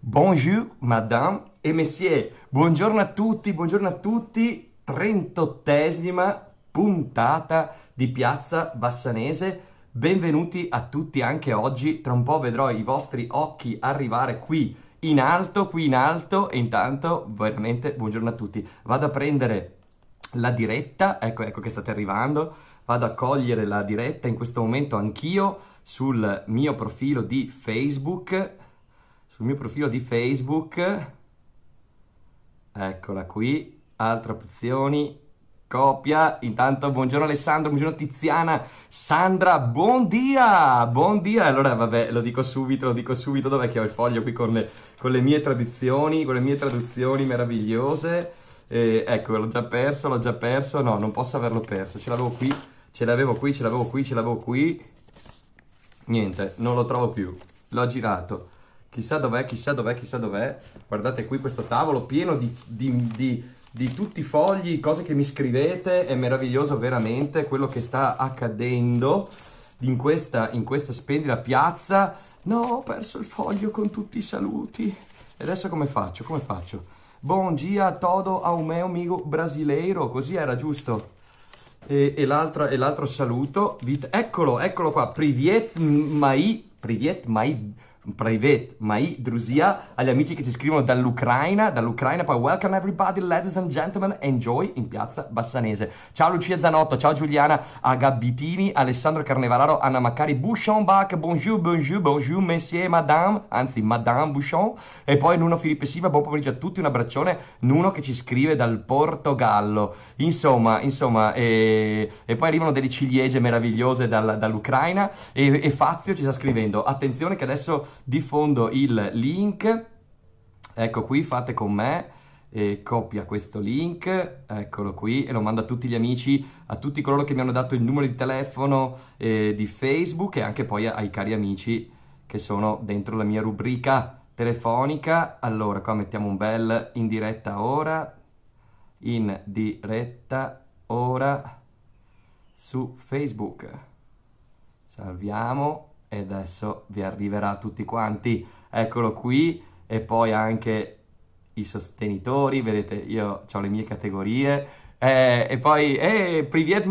Bonjour, madame e messieurs, buongiorno a tutti, 38esima puntata di Piazza Bassanese. Benvenuti a tutti anche oggi. Tra un po' vedrò i vostri occhi arrivare qui in alto, e intanto veramente buongiorno a tutti. Vado a prendere la diretta, ecco che state arrivando, vado a cogliere la diretta in questo momento anch'io sul mio profilo di Facebook. Eccola qui, altre opzioni, copia. Intanto buongiorno Alessandro, buongiorno Tiziana, Sandra, buon dia. Allora vabbè, lo dico subito, dov'è che ho il foglio qui con le mie traduzioni, meravigliose. Ecco, l'ho già perso, no, non posso averlo perso, ce l'avevo qui. Niente, non lo trovo più, l'ho girato. Chissà dov'è. Guardate qui questo tavolo pieno di tutti i fogli, cose che mi scrivete. È meraviglioso veramente quello che sta accadendo in questa splendida piazza. No, ho perso il foglio con tutti i saluti. E adesso come faccio? Bom dia todo ao meu amigo brasileiro. Così era, giusto? E l'altro saluto. Eccolo qua. Privet mai Drusia, agli amici che ci scrivono dall'Ucraina, poi welcome everybody, ladies and gentlemen, enjoy in Piazza Bassanese. Ciao Lucia Zanotto, ciao Giuliana Agabbitini, Alessandro Carnevararo, Anna Maccari, Bouchon-Bach, bonjour, messieurs, madame, anzi madame Bouchon, e poi Nuno Filippo Siva, buon pomeriggio a tutti, un abbraccione, Nuno che ci scrive dal Portogallo, insomma, e poi arrivano delle ciliegie meravigliose dall'Ucraina, e Fazio ci sta scrivendo, attenzione che adesso diffondo il link, ecco qui, fate con me, copia questo link, eccolo qui, e lo mando a tutti gli amici, a tutti coloro che mi hanno dato il numero di telefono di Facebook, e anche poi ai cari amici che sono dentro la mia rubrica telefonica. Allora qua mettiamo un bel in diretta ora su Facebook, salviamo. E adesso vi arriverà a tutti quanti, eccolo qui, e poi anche i sostenitori, vedete, io ho le mie categorie, e poi, privet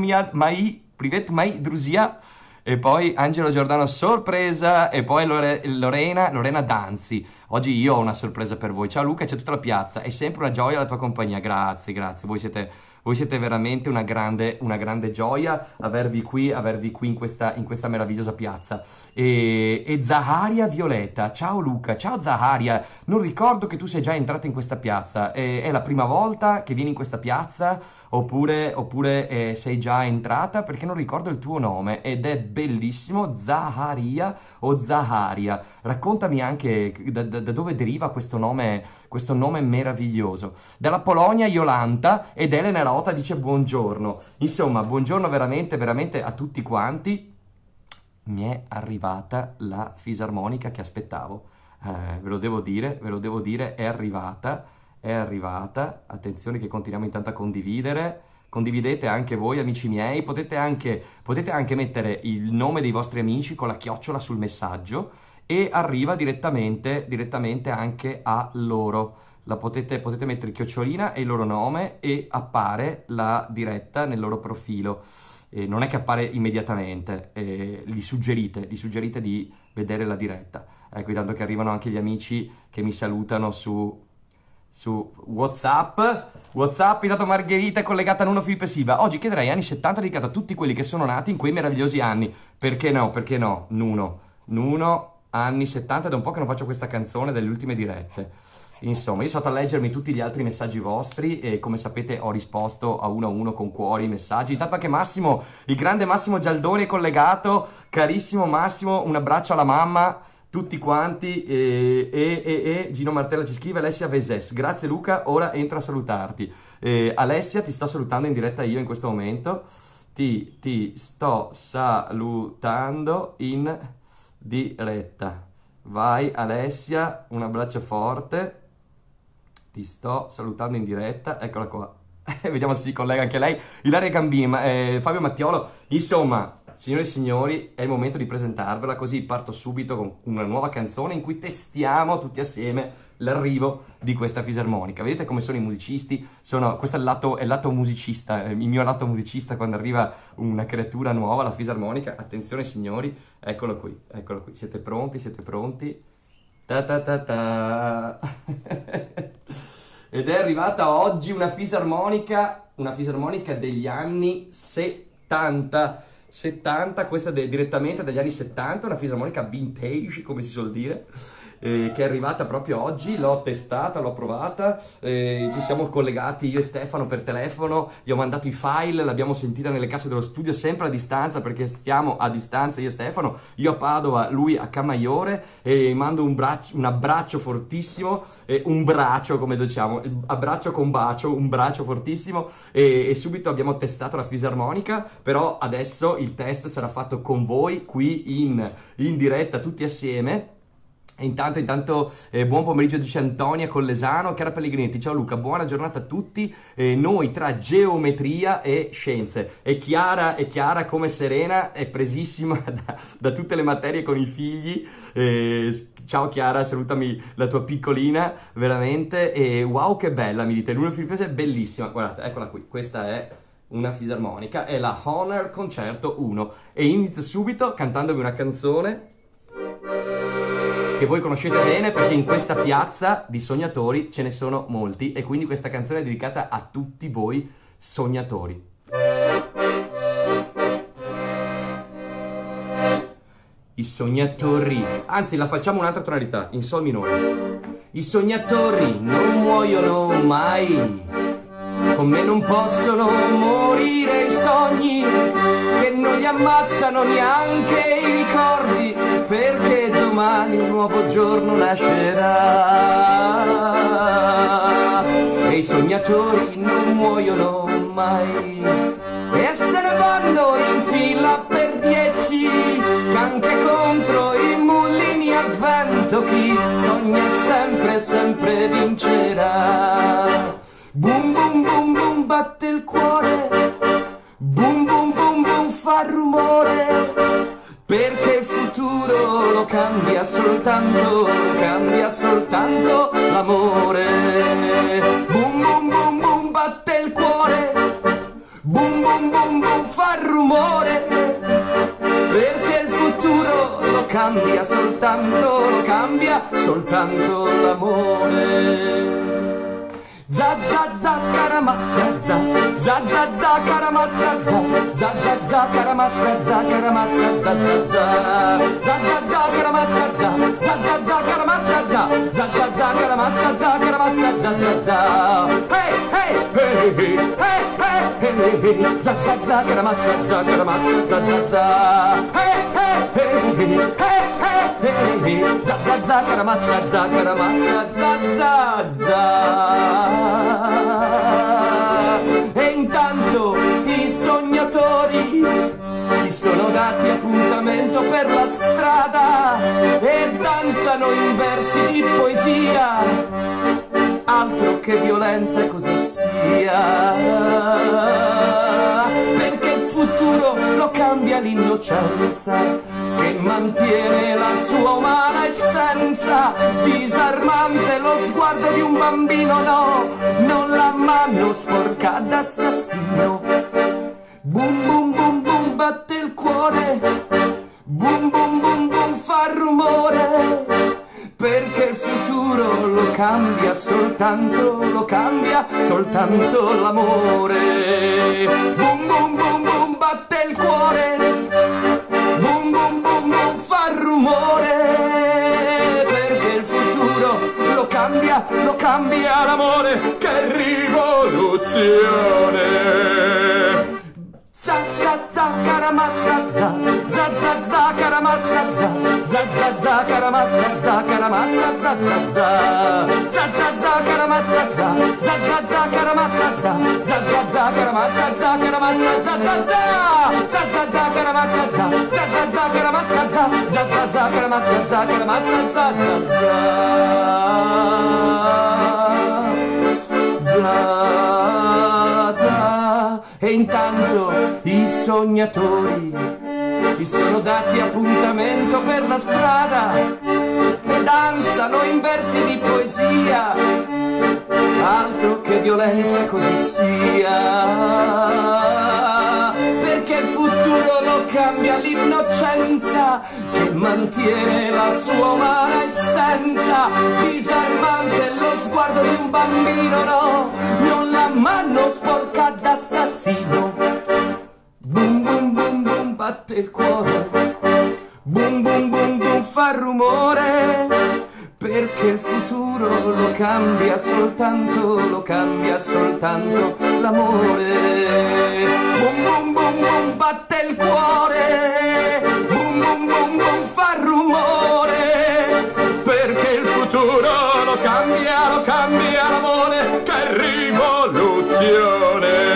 mai Drusia, e poi Angelo Giordano sorpresa, e poi Lorena Danzi. Oggi io ho una sorpresa per voi. Ciao Luca, c'è tutta la piazza, è sempre una gioia la tua compagnia, grazie, voi siete veramente una grande gioia avervi qui in questa meravigliosa piazza. E Zaharia Violetta, ciao Luca, ciao Zaharia, non ricordo che tu sei già entrata in questa piazza, è la prima volta che vieni in questa piazza oppure sei già entrata, perché non ricordo il tuo nome ed è bellissimo, Zaharia o Zaharia. Raccontami anche da dove deriva questo nome meraviglioso. Dalla Polonia Iolanta, ed Elena Rota dice buongiorno. Insomma, buongiorno veramente a tutti quanti. Mi è arrivata la fisarmonica che aspettavo. Ve lo devo dire, è arrivata. Attenzione che continuiamo intanto a condividere. Condividete anche voi, amici miei. Potete anche mettere il nome dei vostri amici con la chiocciola sul messaggio e arriva direttamente anche a loro. Potete mettere chiocciolina e il loro nome e appare la diretta nel loro profilo. Non è che appare immediatamente, gli suggerite di vedere la diretta. Ecco, intanto che arrivano anche gli amici che mi salutano su WhatsApp, intanto Margherita è collegata a Nuno Filippo Siva. Oggi chiederei anni 70 dedicato a tutti quelli che sono nati in quei meravigliosi anni. Perché no, Nuno, anni 70, ed è un po' che non faccio questa canzone delle ultime dirette. Insomma, io sono andato a leggermi tutti gli altri messaggi vostri e come sapete ho risposto a uno con cuori, messaggi. Intanto anche Massimo, il grande Massimo Gialdoni è collegato, carissimo Massimo, un abbraccio alla mamma, tutti quanti, e Gino Martella ci scrive, Alessia Veses, grazie Luca, ora entra a salutarti. Alessia, ti sto salutando in diretta io in questo momento, ti sto salutando in diretta. Vai Alessia, un abbraccio forte, ti sto salutando in diretta, eccola qua. Vediamo se si collega anche lei. Ilaria Gambini, Fabio Mattiolo, insomma, Signore e signori, è il momento di presentarvela, così parto subito con una nuova canzone in cui testiamo tutti assieme l'arrivo di questa fisarmonica. Vedete come sono i musicisti? Questo è il lato musicista, il mio lato musicista quando arriva una creatura nuova, la fisarmonica. Attenzione signori, eccolo qui, eccolo qui. Siete pronti? Siete pronti? Ta ta ta ta. Ed è arrivata oggi una fisarmonica degli anni 70. 70, questa è direttamente dagli anni 70, una fisarmonica vintage, come si suol dire, che è arrivata proprio oggi. L'ho testata, l'ho provata, ci siamo collegati io e Stefano per telefono, gli ho mandato i file, l'abbiamo sentita nelle casse dello studio, sempre a distanza, perché stiamo a distanza io e Stefano, io a Padova, lui a Camaiore, e mando un abbraccio fortissimo, un braccio, come diciamo, abbraccio con bacio, un braccio fortissimo, e subito abbiamo testato la fisarmonica, però adesso il test sarà fatto con voi qui in diretta tutti assieme. Intanto buon pomeriggio, dice Antonia Collesano. Chiara Pellegrinetti, ciao Luca, buona giornata a tutti. Noi tra geometria e scienze, e Chiara come Serena è presissima da tutte le materie con i figli. Ciao Chiara, salutami la tua piccolina, veramente. Wow, che bella, mi dite, l'Unione Filippese è bellissima, guardate, eccola qui, questa è una fisarmonica, è la Honor Concerto 1, e inizio subito cantandovi una canzone che voi conoscete bene, perché in questa piazza di sognatori ce ne sono molti, e quindi questa canzone è dedicata a tutti voi sognatori. I sognatori, anzi la facciamo un'altra tonalità, in sol minore. I sognatori non muoiono mai, con me non possono morire i sogni, che non li ammazzano neanche i ricordi, perché domani un nuovo giorno nascerà. E i sognatori non muoiono mai, e se ne vanno in fila per 10, che anche contro i mulini a vento chi sogna sempre, sempre vincerà. Boom boom boom boom batte il cuore, boom boom boom boom fa rumore, perché il futuro lo cambia soltanto l'amore. Boom boom boom boom batte il cuore, boom boom boom boom fa rumore, perché il futuro lo cambia soltanto l'amore. Za za za caramazza za, za za za caramazza za, za za za caramazza za, caramazza za za za, za za za caramazza za, za za za caramazza za, za za za caramazza za, caramazza za za za. Hey hey hey hey hey hey hey, za za za caramazza za, caramazza za za za. Hey hey hey hey hey hey, za za za caramazza za, caramazza za za za. E intanto i sognatori si sono dati appuntamento per la strada e danzano in versi di poesia, altro che violenza cosa sia, perché il futuro lo cambia l'innocenza che mantiene la sua umana essenza. Disarmante lo sguardo di un bambino, no, non la mano sporca d'assassino. Boom boom boom boom batte il cuore, boom boom boom boom fa rumore, perché il futuro lo cambia soltanto l'amore. Boom boom boom boom batte il cuore, boom boom boom boom fa rumore, perché il futuro lo cambia l'amore. Che rivoluzione! Za za za caramazza za, za za za caramazza za, za za za caramazza za, caramazza za za za, za za za caramazza za, za za za caramazza za, za za za caramazza za, caramazza za za za, za za za caramazza za, za za za caramazza za, za za za caramazza za, caramazza za za za. E intanto i sognatori si sono dati appuntamento per la strada e danzano in versi di poesia, altro che violenza così sia, perché il futuro lo cambia l'innocenza che mantiene la sua umana essenza, disarmante lo sguardo di un bambino, no, non la mano sporca d'assassino. Boom boom boom boom batte il cuore, boom boom boom boom fa rumore, perché il futuro lo cambia soltanto l'amore. Boom boom boom boom batte il cuore, boom boom boom boom fa rumore, perché il futuro lo cambia l'amore. Che rivoluzione!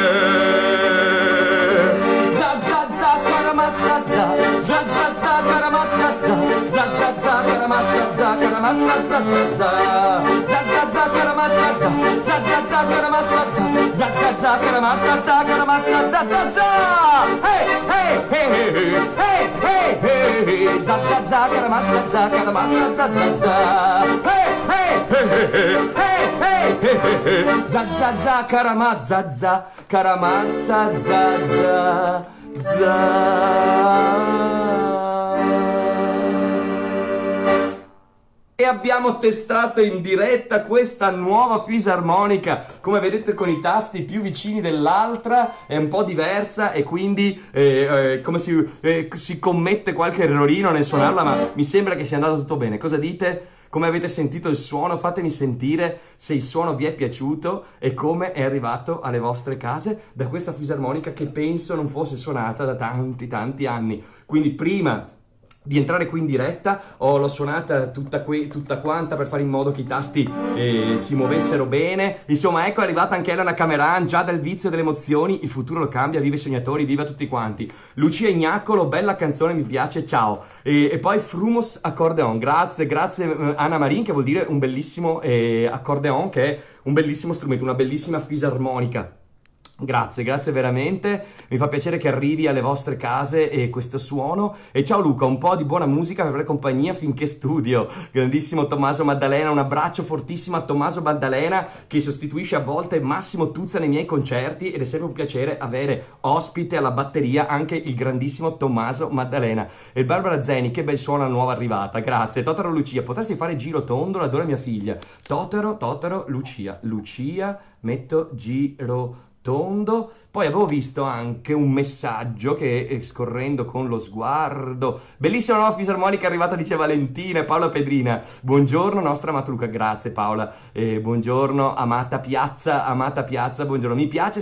E abbiamo testato in diretta questa nuova fisarmonica, come vedete con i tasti più vicini dell'altra, è un po' diversa e quindi come si commette qualche errorino nel suonarla, ma mi sembra che sia andato tutto bene. Cosa dite? Come avete sentito il suono? Fatemi sentire se il suono vi è piaciuto e come è arrivato alle vostre case da questa fisarmonica che penso non fosse suonata da tanti anni. Quindi prima di entrare qui in diretta l'ho suonata tutta quanta per fare in modo che i tasti si muovessero bene. Insomma, ecco, è arrivata anche Elena Cameran, già dal vizio delle emozioni. Il futuro lo cambia, viva i sognatori, viva tutti quanti. Lucia Ignacolo, bella canzone, mi piace, ciao. E poi Frumos Accordeon, grazie Anna Marin, che vuol dire un bellissimo accordeon, che è un bellissimo strumento, una bellissima fisarmonica. Grazie veramente, mi fa piacere che arrivi alle vostre case questo suono. E ciao Luca, un po' di buona musica per avere compagnia finché studio. Grandissimo Tommaso Maddalena, un abbraccio fortissimo a Tommaso Maddalena, che sostituisce a volte Massimo Tuzza nei miei concerti, ed è sempre un piacere avere ospite alla batteria anche il grandissimo Tommaso Maddalena. E Barbara Zeni, che bel suono, nuova arrivata, grazie. Totoro Lucia, potresti fare giro tondo, l'adora mia figlia. Totoro Lucia, metto giro tondo. Poi avevo visto anche un messaggio che, scorrendo con lo sguardo, bellissima nuova fisarmonica arrivata, dice Valentina. E Paola Pedrina, buongiorno nostra Matruca, grazie Paola. Buongiorno amata piazza, buongiorno, mi piace,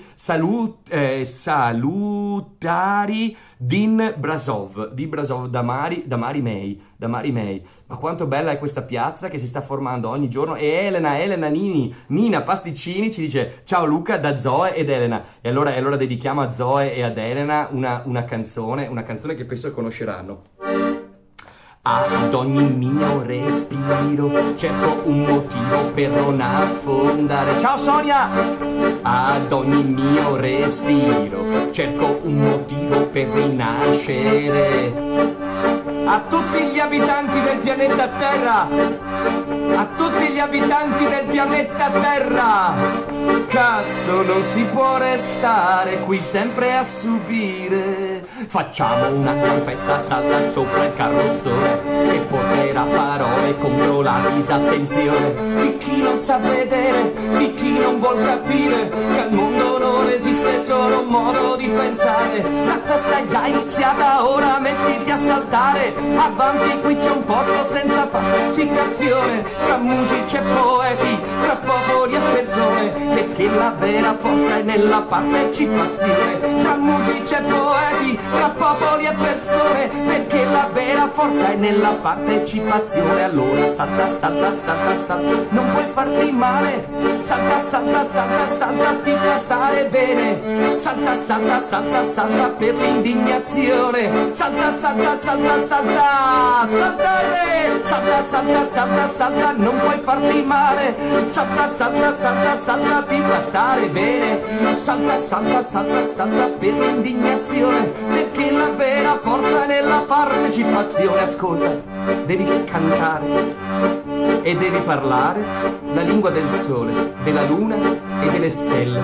salutari Din Brasov, di Brasov, da Mari May. Ma quanto bella è questa piazza che si sta formando ogni giorno. E Nina Pasticcini ci dice ciao Luca da Zoe ed Elena. E allora dedichiamo a Zoe e ad Elena una canzone che penso conosceranno. Ad ogni mio respiro cerco un motivo per non affondare. Ciao Sonia! Ad ogni mio respiro cerco un motivo per rinascere. A tutti gli abitanti del pianeta Terra, a tutti gli abitanti del pianeta Terra, cazzo non si può restare qui sempre a subire. Facciamo una gran festa, salta sopra il carrozzone che porterà parole contro la disattenzione di chi non sa vedere, di chi non vuol capire che al mondo non esiste solo un modo di pensare. La festa è già iniziata, ora mettiti a saltare. Avanti, qui c'è un posto senza pacificazione, tra musici e poeti, tra popoli e persone, perché la vera forza è nella partecipazione. Tra musici e poeti, tra popoli e persone, perché la vera forza è nella partecipazione. Allora salta, salta, salta, salta, non puoi farti male. Salta, salta, salta, salta, ti fa stare bene. Salta, salta, salta, salta per l'indignazione. Salta, salta, salta, salta, saltare. Salta, salta, salta, salta, non puoi farti male. Salta, salta, salta, salta, salta, ti fa stare bene. Salta, salta, salta, salta per l'indignazione, perché la vera forza è nella partecipazione. Ascolta, devi cantare e devi parlare la lingua del sole, della luna e delle stelle.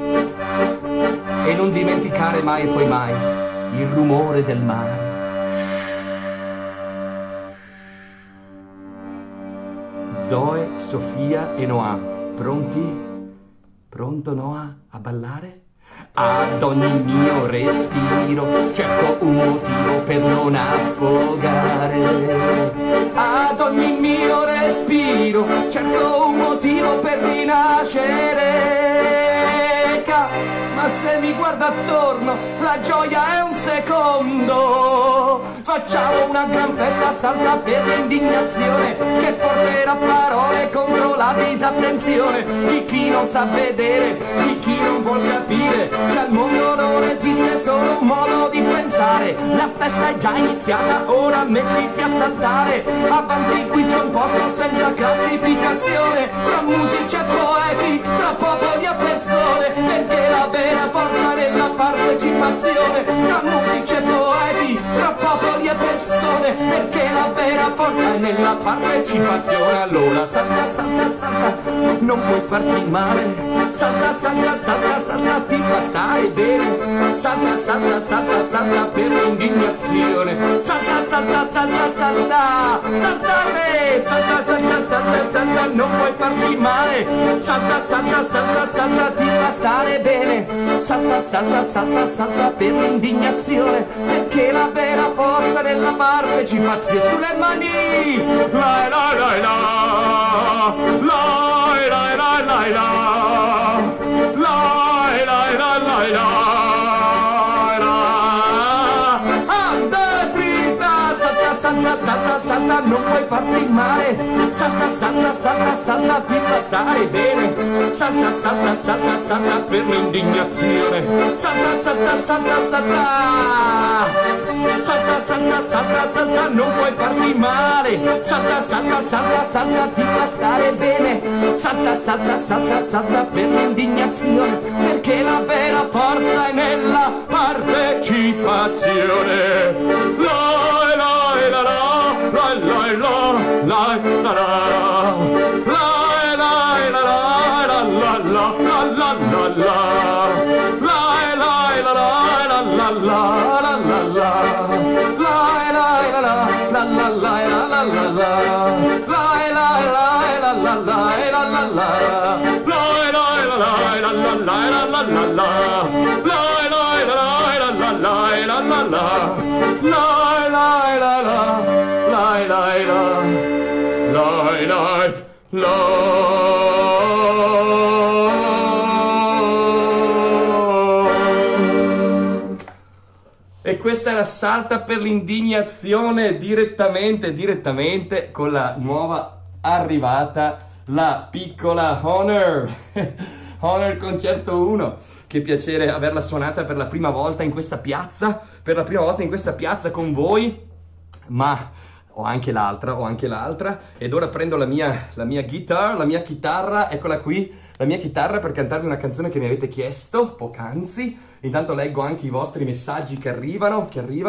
E non dimenticare mai e poi mai il rumore del mare. Zoe, Sofia e Noah, pronti? Pronto Noah a ballare? Ad ogni mio respiro cerco un motivo per non affogare. Ad ogni mio respiro cerco un motivo per rinascere. Ma se mi guardo attorno la gioia è un secondo. Facciamo una gran festa, salta per l'indignazione, che porterà parole contro la disattenzione di chi non sa vedere, di chi non vuol capire che al mondo non esiste solo un modo di pensare. La festa è già iniziata, ora mettiti a saltare. Avanti, qui c'è un posto senza classificazione, tra musici e poeti, tra popoli e persone, perché la vera forza è nella partecipazione. Tra musici e poeti, tra popoli e persone, perché la vera forza è nella partecipazione. Allora salta, salta, salta, non puoi farti male. Salta, salta, salta, salta, ti fa stare bene. Salta, salta, salta, salta per l'indignazione. Salta, salta, salta, salta, saltare. Salta, salta, salta, salta, non puoi farti male. Salta, salta, salta, salta, ti fa stare bene. Salta, salta, salta, salta per l'indignazione, perché la vera forza nella partecipazione. Sulle mani! La la la la, la la la la la, la la la la la. Salta, salta, salta, non puoi farti male. Salta, salta, salta, salta, ti fa stare bene. Salta, salta, salta, salta per l'indignazione. Salta, salta, salta, salta. Salta, salta, salta, salta, non puoi farti male. Salta, salta, salta, salta, ti fa stare bene. Salta, salta, salta, salta per l'indignazione, perché la vera forza è nella partecipazione. E questa è la salta per l'indignazione direttamente con la nuova arrivata, la piccola Honor. Honor Concerto 1. Che piacere averla suonata per la prima volta in questa piazza, con voi, ma ho anche l'altra, ed ora prendo la mia chitarra, eccola qui, la mia chitarra per cantarvi una canzone che mi avete chiesto poc'anzi. Intanto leggo anche i vostri messaggi che arrivano,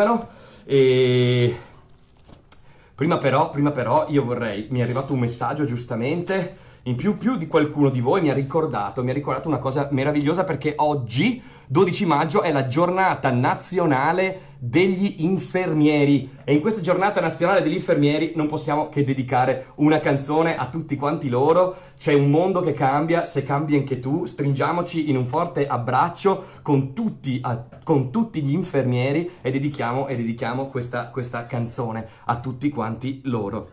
e prima però mi è arrivato un messaggio giustamente. In più di qualcuno di voi mi ha ricordato una cosa meravigliosa, perché oggi, 12 maggio, è la giornata nazionale degli infermieri, e in questa giornata nazionale degli infermieri non possiamo che dedicare una canzone a tutti quanti loro. C'è un mondo che cambia, se cambi anche tu, stringiamoci in un forte abbraccio con tutti gli infermieri e dedichiamo questa canzone a tutti quanti loro.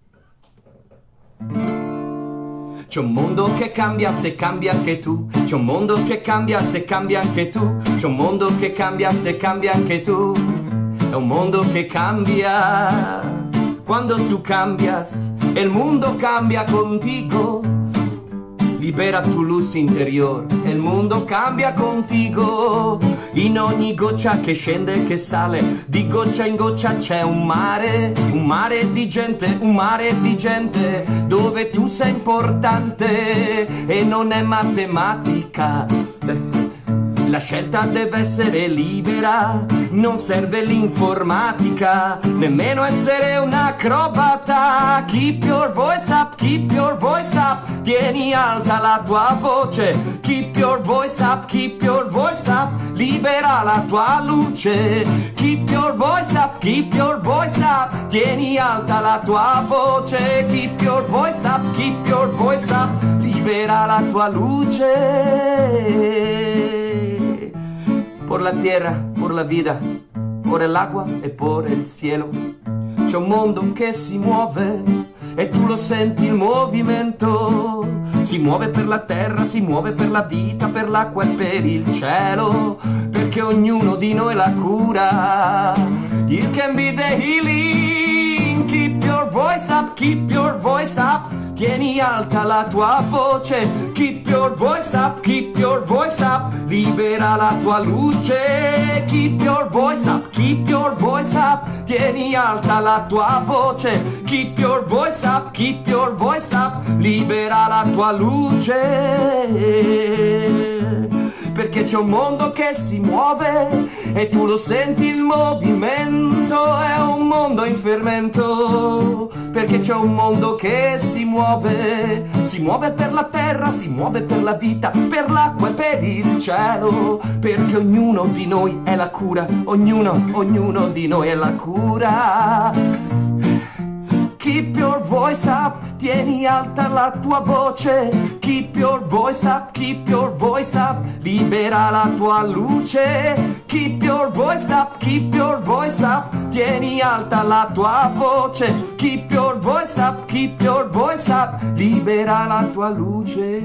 C'è un mondo che cambia se cambi anche tu. C'è un mondo che cambia se cambi anche tu. C'è un mondo che cambia se cambi anche tu. È un mondo che cambia quando tu cambias e il mondo cambia contigo. libera tu luz interior e il mondo cambia contigo. In ogni goccia che scende e che sale, di goccia in goccia c'è un mare di gente, un mare di gente, dove tu sei importante e non è matematica. La scelta deve essere libera, non serve l'informatica, nemmeno essere un acrobata. Keep your voice up, keep your voice up, tieni alta la tua voce. Keep your voice up, keep your voice up, libera la tua luce. Keep your voice up, keep your voice up, tieni alta la tua voce. Keep your voice up, keep your voice up, libera la tua luce. Por la tierra, por la vida, por el agua e por el cielo. C'è un mondo che si muove e tu lo senti il movimento. Si muove per la terra, si muove per la vita, per l'acqua e per il cielo, perché ognuno di noi la cura. You can be the healing. Keep your voice up, keep your voice up, tieni alta la tua voce. Keep your voice up, keep your voice up, libera la tua luce. Keep your voice up, keep your voice up, tieni alta la tua voce. Keep your voice up, keep your voice up, libera la tua luce. Perché c'è un mondo che si muove e tu lo senti il movimento, è un mondo in fermento. Perché c'è un mondo che si muove per la terra, si muove per la vita, per l'acqua e per il cielo. Perché ognuno di noi è la cura, ognuno di noi è la cura. Keep your voice up, tieni alta la tua voce. Keep your voice up, keep your voice up, libera la tua luce. Keep your voice up, keep your voice up, tieni alta la tua voce. Keep your voice up, keep your voice up, libera la tua luce.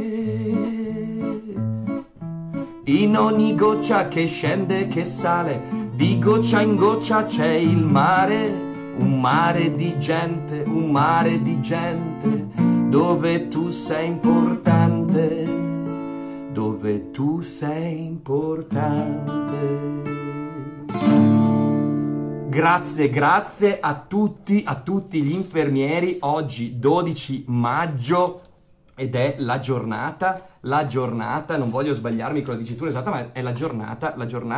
In ogni goccia che scende e che sale, di goccia in goccia c'è il mare. Un mare di gente, un mare di gente, dove tu sei importante, dove tu sei importante. Grazie a tutti gli infermieri. Oggi 12 maggio ed è la giornata, non voglio sbagliarmi con la dicitura esatta, ma è la giornata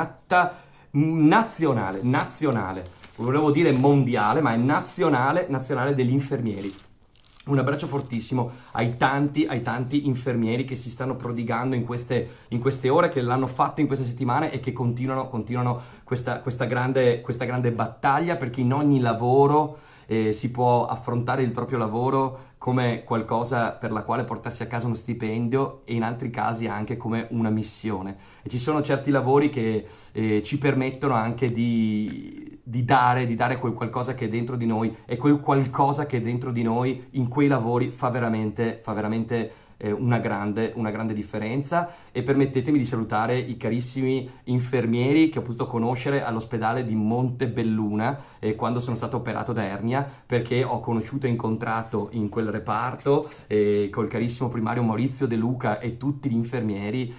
nazionale. Volevo dire mondiale, ma è nazionale degli infermieri. Un abbraccio fortissimo ai tanti infermieri che si stanno prodigando in queste ore, che l'hanno fatto in queste settimane e che continuano questa grande battaglia, perché in ogni lavoro si può affrontare il proprio lavoro come qualcosa per la quale portarsi a casa uno stipendio, e in altri casi anche come una missione. E ci sono certi lavori che ci permettono anche di dare quel qualcosa che è dentro di noi, e quel qualcosa che è dentro di noi in quei lavori fa veramente una grande differenza. E permettetemi di salutare i carissimi infermieri che ho potuto conoscere all'ospedale di Montebelluna quando sono stato operato da ernia, perché ho conosciuto e incontrato in quel reparto col carissimo primario Maurizio De Luca e tutti gli infermieri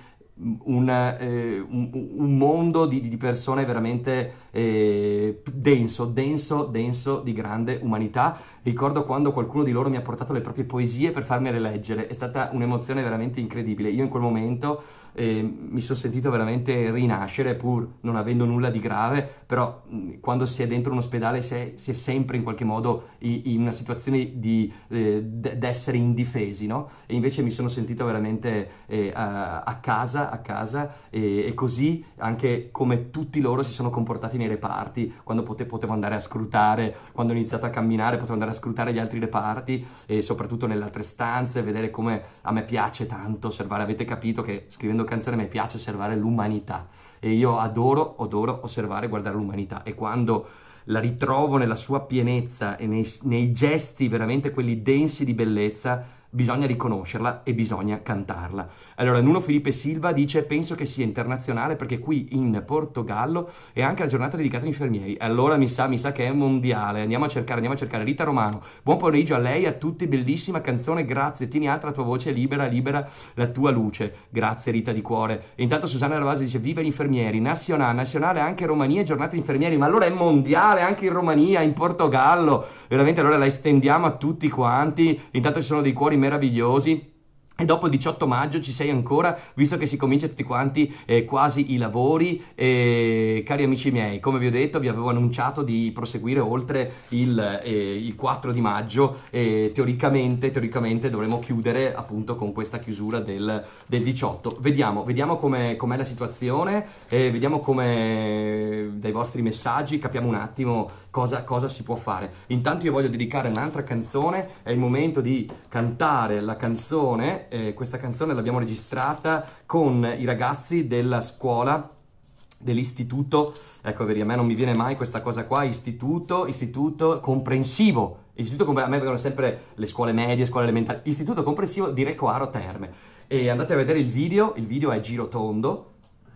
un mondo di persone veramente denso di grande umanità. Ricordo quando qualcuno di loro mi ha portato le proprie poesie per farmele leggere, è stata un'emozione veramente incredibile. Io in quel momento mi sono sentito veramente rinascere, pur non avendo nulla di grave, però quando si è dentro un ospedale si è sempre in qualche modo in una situazione di essere indifesi, no? E invece mi sono sentito veramente a casa e così anche come tutti loro si sono comportati nei reparti. Quando potevo andare a scrutare, quando ho iniziato a camminare potevo andare a scrutare gli altri reparti, e soprattutto nelle altre stanze, vedere come a me piace tanto osservare. Avete capito che scrivendo canzoni a me piace osservare l'umanità, e io adoro osservare e guardare l'umanità, e quando la ritrovo nella sua pienezza e nei gesti veramente quelli densi di bellezza, bisogna riconoscerla e bisogna cantarla. Allora, Nuno Felipe Silva dice: penso che sia internazionale perché qui in Portogallo è anche la giornata dedicata agli infermieri. Allora mi sa che è mondiale. Andiamo a cercare. Rita Romano, buon pomeriggio a lei e a tutti, bellissima canzone, grazie, tieni alta la tua voce, libera la tua luce. Grazie Rita di cuore. E intanto Susanna Ravasi dice: viva gli infermieri, nazionale anche Romania, giornata degli infermieri. Ma allora è mondiale anche in Romania, in Portogallo, veramente, allora la estendiamo a tutti quanti. Intanto ci sono dei cuori meravigliosi. E dopo il 18 maggio ci sei ancora, visto che si comincia tutti quanti quasi i lavori. Cari amici miei, come vi ho detto, vi avevo annunciato di proseguire oltre il 4 di maggio e teoricamente dovremo chiudere appunto con questa chiusura del 18. Vediamo com'è la situazione, vediamo come dai vostri messaggi capiamo un attimo cosa si può fare. Intanto io voglio dedicare un'altra canzone, è il momento di cantare la canzone. Questa canzone l'abbiamo registrata con i ragazzi della scuola, dell'istituto, ecco, a me non mi viene mai questa cosa qua, istituto comprensivo, a me vengono sempre le scuole medie, scuole elementari, istituto comprensivo di Recoaro Terme. E andate a vedere il video è Girotondo,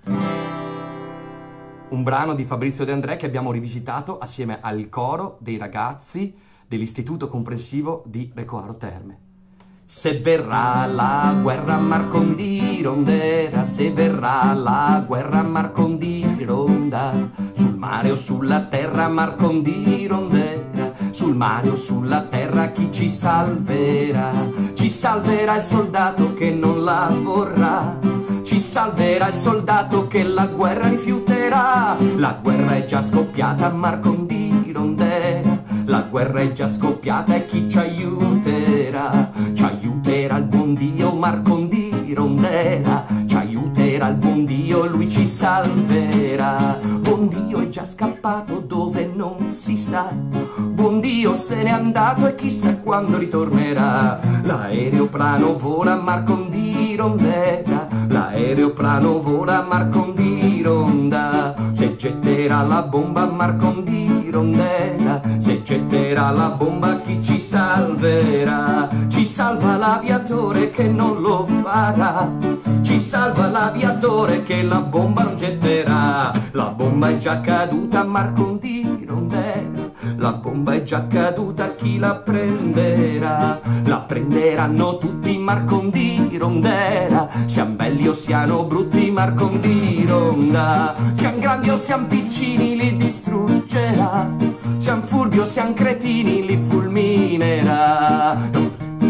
un brano di Fabrizio De André che abbiamo rivisitato assieme al coro dei ragazzi dell'istituto comprensivo di Recoaro Terme. Se verrà la guerra a Marcondi Rondera, se verrà la guerra a Marcondi Ronda, sul mare o sulla terra Marcondi Rondera, sul mare o sulla terra chi ci salverà? Ci salverà il soldato che non la vorrà, ci salverà il soldato che la guerra rifiuterà. La guerra è già scoppiata a Marcondi Rondera, la guerra è già scoppiata e chi ci aiuterà? Ci aiuterà il buon Dio Marcondi Rondera, ci aiuterà il buon Dio, lui ci salverà. Buon Dio è già scappato dove non si sa, buon Dio se n'è andato e chissà quando ritornerà. L'aeroplano vola a Marcondi Rondera, l'aeroplano vola a Marcondi Ronda, se getterà la bomba a Marcondi Rondera, se getterà la bomba chi ci salverà? Ci salva l'aviatore che non lo farà, ci salva l'aviatore che la bomba non getterà. La bomba è già caduta a Marcondi Rondera, la bomba è già caduta, chi la prenderà? La prenderanno tutti Marcondi Rondera, siamo belli o siano brutti Marcondi Ronda, siamo grandi o siamo piccini li distruggerà, siamo furbi o siamo cretini li fulminerà.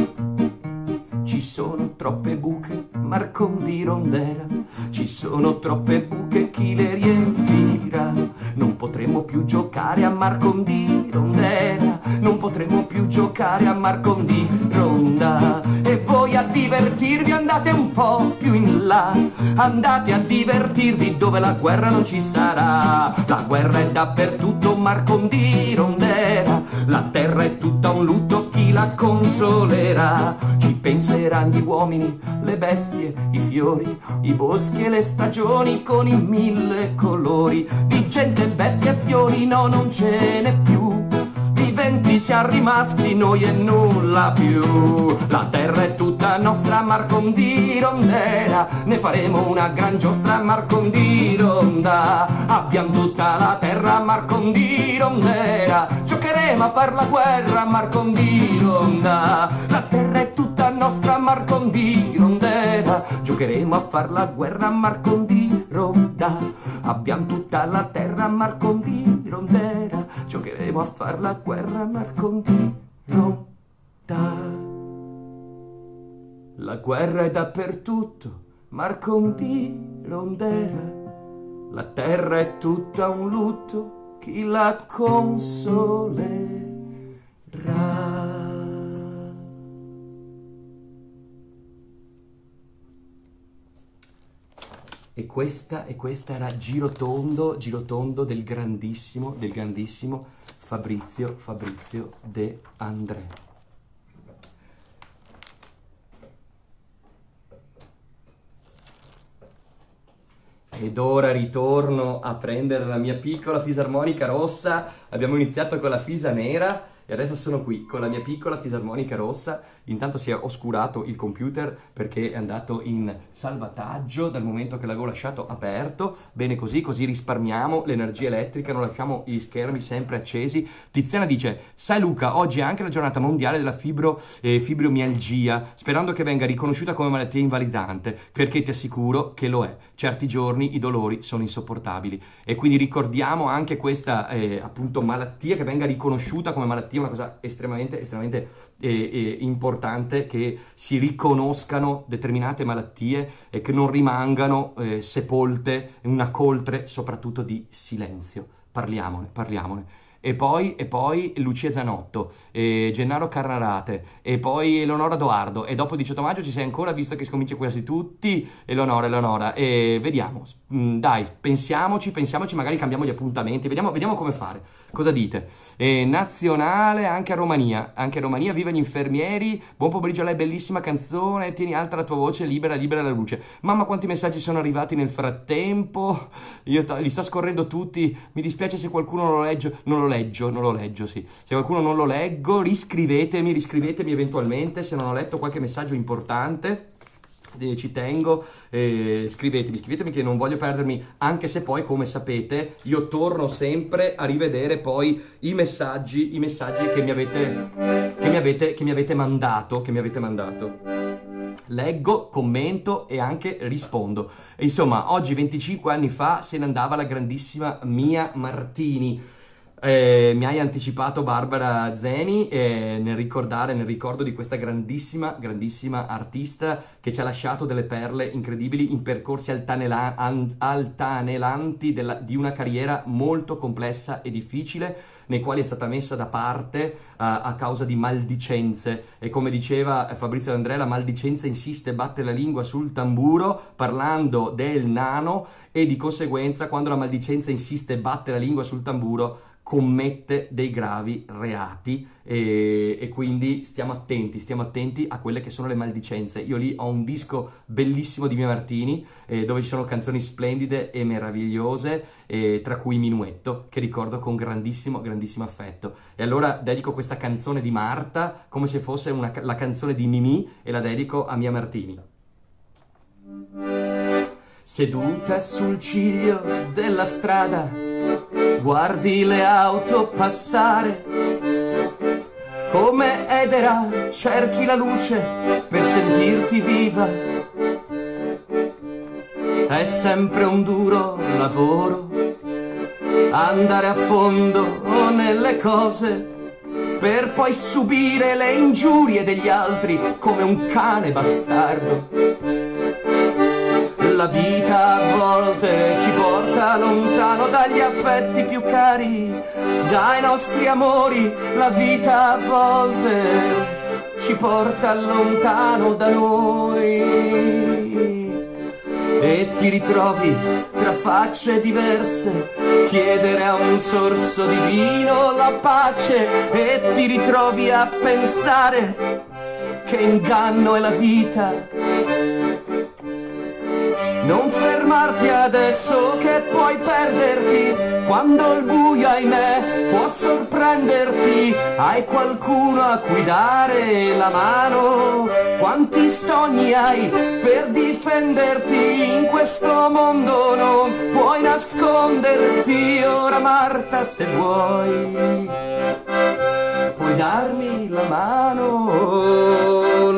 Ci sono troppe buche, Marcondi Rondera, ci sono troppe buche, chi le riempirà? Non potremo più giocare a Marcondi Rondera, non potremo più giocare a Marcondi Ronda. E voi a divertirvi andate un po' più in là, andate a divertirvi dove la guerra non ci sarà. La guerra è dappertutto, Marcondi Rondera, la terra è tutta un lutto, chi la consolerà? Ci penseranno gli uomini, le bestie, i fiori, i boschi e le stagioni con i 1000 colori. Di gente, bestie e fiori no, non ce n'è più, viventi siamo rimasti noi e nulla più. La terra è tutta nostra Marcondi Rondera, ne faremo una gran giostra Marcondi Ronda. Abbiamo tutta la terra Marcondi Rondera, giocheremo a far la guerra Marcondi Ronda. La terra è tutta nostra Marcondi Rondera, giocheremo a far la guerra Marcondi Ronda. Abbiamo tutta la terra Marcondi Rondera, giocheremo a far la guerra Marcondi Ronda. La guerra è dappertutto, Marcondi Rondera, la terra è tutta un lutto, chi la consolerà? E questa era Girotondo del grandissimo Fabrizio De André. Ed ora ritorno a prendere la mia piccola fisarmonica rossa. Abbiamo iniziato con la fisa nera E adesso sono qui con la mia piccola fisarmonica rossa. Intanto si è oscurato il computer perché è andato in salvataggio dal momento che l'avevo lasciato aperto. Bene così, così risparmiamo l'energia elettrica, non lasciamo gli schermi sempre accesi. Tiziana dice: sai Luca, oggi è anche la giornata mondiale della fibromialgia, sperando che venga riconosciuta come malattia invalidante, perché ti assicuro che lo è. Certi giorni i dolori sono insopportabili e quindi ricordiamo anche questa appunto malattia, che venga riconosciuta come malattia, una cosa estremamente importante, che si riconoscano determinate malattie e che non rimangano sepolte in una coltre soprattutto di silenzio. Parliamone. E poi Lucia Zanotto, e Gennaro Carnarate, e poi Eleonora Doardo, e dopo il 18 maggio ci sei ancora, visto che scominci quasi tutti. Eleonora, e vediamo, dai, pensiamoci, magari cambiamo gli appuntamenti, vediamo come fare. Cosa dite? Nazionale anche a Romania, viva gli infermieri, buon pomeriggio a lei, bellissima canzone, tieni alta la tua voce, libera la luce. Mamma quanti messaggi sono arrivati nel frattempo, io li sto scorrendo tutti, mi dispiace se qualcuno non lo leggo, sì. Se qualcuno non lo leggo, riscrivetemi eventualmente se non ho letto qualche messaggio importante. Ci tengo, scrivetemi che non voglio perdermi, anche se poi, come sapete, io torno sempre a rivedere poi i messaggi che mi avete mandato. Leggo, commento e anche rispondo. Insomma, oggi 25 anni fa se ne andava la grandissima Mia Martini. Mi hai anticipato, Barbara Zeni, nel ricordo di questa grandissima artista che ci ha lasciato delle perle incredibili in percorsi altanelanti di una carriera molto complessa e difficile, nei quali è stata messa da parte a causa di maldicenze. E come diceva Fabrizio D'Andrea, la maldicenza insiste e batte la lingua sul tamburo, parlando del nano, e di conseguenza quando la maldicenza insiste e batte la lingua sul tamburo commette dei gravi reati, e quindi stiamo attenti a quelle che sono le maldicenze. Io lì ho un disco bellissimo di Mia Martini, dove ci sono canzoni splendide e meravigliose, tra cui Minuetto, che ricordo con grandissimo affetto. E allora dedico questa canzone di Marta come se fosse la canzone di Mimì, e la dedico a Mia Martini. Seduta sul ciglio della strada, guardi le auto passare, come Edera cerchi la luce per sentirti viva. È sempre un duro lavoro andare a fondo nelle cose, per poi subire le ingiurie degli altri come un cane bastardo. La vita a volte ci porta lontano dagli affetti più cari, dai nostri amori. La vita a volte ci porta lontano da noi, e ti ritrovi tra facce diverse, chiedere a un sorso di vino la pace, e ti ritrovi a pensare che inganno è la vita. Non fermarti adesso che puoi perderti, quando il buio, ahimè, può sorprenderti. Hai qualcuno a cui dare la mano, quanti sogni hai per difenderti. In questo mondo non puoi nasconderti. Ora Marta, se vuoi, puoi darmi la mano.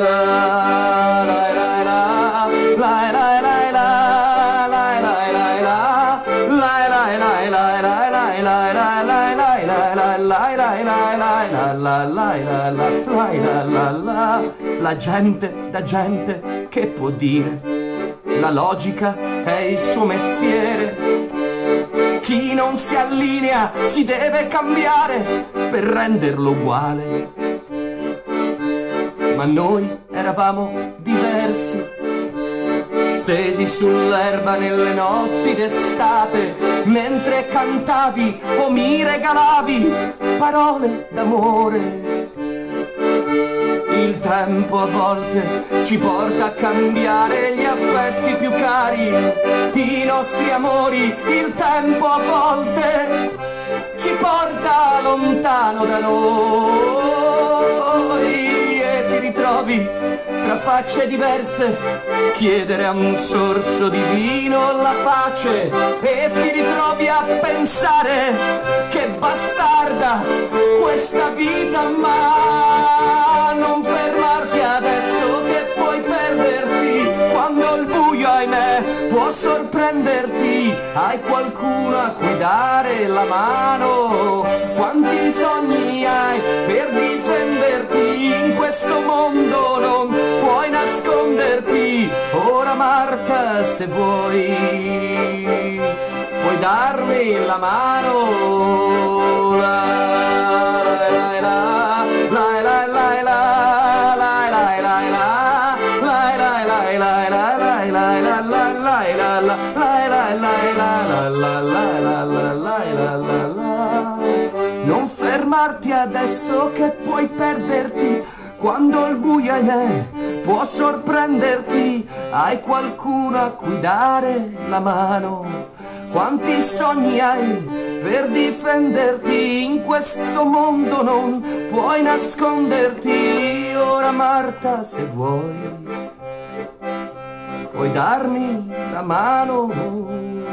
La gente da gente che può dire, la logica è il suo mestiere. Chi non si allinea si deve cambiare per renderlo uguale. Ma noi eravamo diversi, stesi sull'erba nelle notti d'estate, mentre cantavi o mi regalavi parole d'amore. Il tempo a volte ci porta a cambiare gli affetti più cari, i nostri amori. Il tempo a volte ci porta lontano da noi e ti ritrovi tra facce diverse, chiedere a un sorso di vino la pace, e ti ritrovi a pensare che bastarda questa vita, ma non fermarti adesso che puoi perderti quando il buio, ahimè, può sorprenderti. Hai qualcuno a cui dare la mano, quanti sogni hai per difenderti, in questo mondo non puoi nasconderti. Ora Marta, se vuoi, puoi darmi la mano. La, la, la, la, la, la, la, la, la, la, la, non fermarti adesso che puoi perderti quando il buio, ahimè, può sorprenderti. Hai qualcuno a cui dare la mano, quanti sogni hai per difenderti, in questo mondo non puoi nasconderti. Ora Marta, se vuoi, puoi darmi la mano.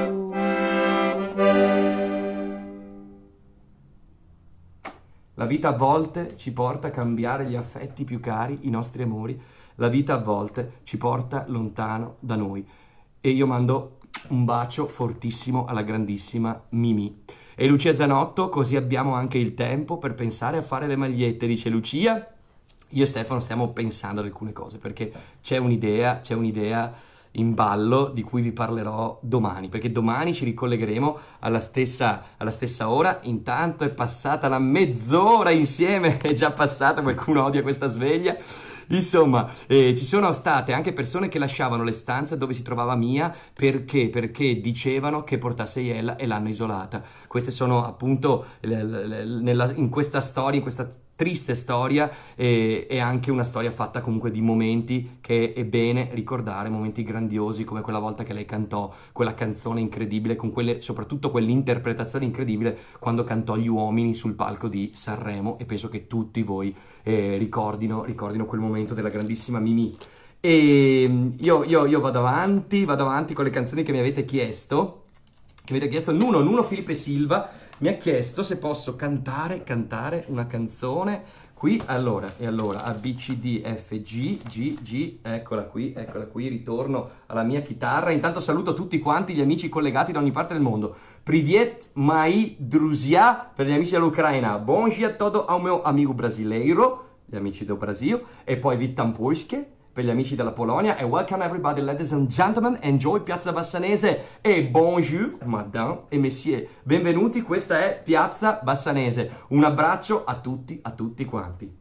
La vita a volte ci porta a cambiare gli affetti più cari, i nostri amori. La vita a volte ci porta lontano da noi. E io mando un bacio fortissimo alla grandissima Mimì. E Lucia Zanotto, così abbiamo anche il tempo per pensare a fare le magliette, dice Lucia. Io e Stefano stiamo pensando ad alcune cose, perché c'è un'idea in ballo di cui vi parlerò domani, perché domani ci ricollegheremo alla stessa ora. Intanto è passata la mezz'ora insieme, è già passata, qualcuno odia questa sveglia. Insomma, ci sono state anche persone che lasciavano le stanze dove si trovava Mia perché dicevano che portasse Iella e l'hanno isolata. Queste sono appunto in questa storia, in questa triste storia, è anche una storia fatta comunque di momenti che è bene ricordare, momenti grandiosi come quella volta che lei cantò quella canzone incredibile, con soprattutto quell'interpretazione incredibile quando cantò Gli uomini sul palco di Sanremo, e penso che tutti voi ricordino quel momento della grandissima Mimì. E io vado avanti con le canzoni che mi avete chiesto. Nuno Filippe Silva mi ha chiesto se posso cantare una canzone qui. Allora, A, B, C, D, F, G, eccola qui, ritorno alla mia chitarra. Intanto saluto tutti quanti gli amici collegati da ogni parte del mondo. Privet mai druzia per gli amici dell'Ucraina. Bom dia todo ao meu amigo brasileiro, gli amici del Brasile, e poi Witam Polskie per gli amici della Polonia. E welcome everybody, ladies and gentlemen, enjoy Piazza Bassanese e bonjour, madame et messieurs, benvenuti, questa è Piazza Bassanese. Un abbraccio a tutti quanti.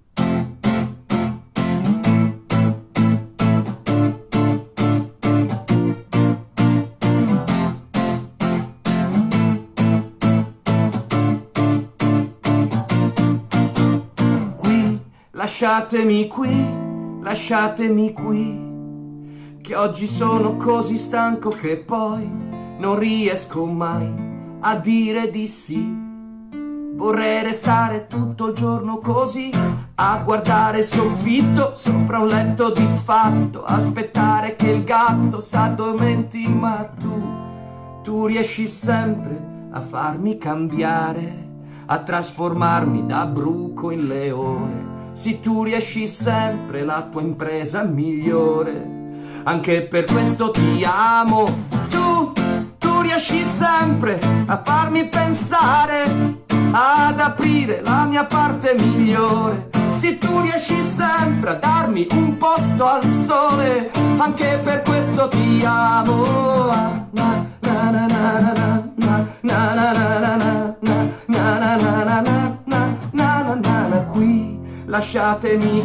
Lasciatemi qui, che oggi sono così stanco che poi non riesco mai a dire di sì. Vorrei restare tutto il giorno così, a guardare il soffitto sopra un letto disfatto, aspettare che il gatto s'addormenti, ma tu riesci sempre a farmi cambiare, a trasformarmi da bruco in leone. Sì, tu riesci sempre, la tua impresa migliore, anche per questo ti amo. Tu riesci sempre a farmi pensare, ad aprire la mia parte migliore. Sì, tu riesci sempre a darmi un posto al sole, anche per questo ti amo. Na na na na na na na na na na na na na na na na. Qui lasciatemi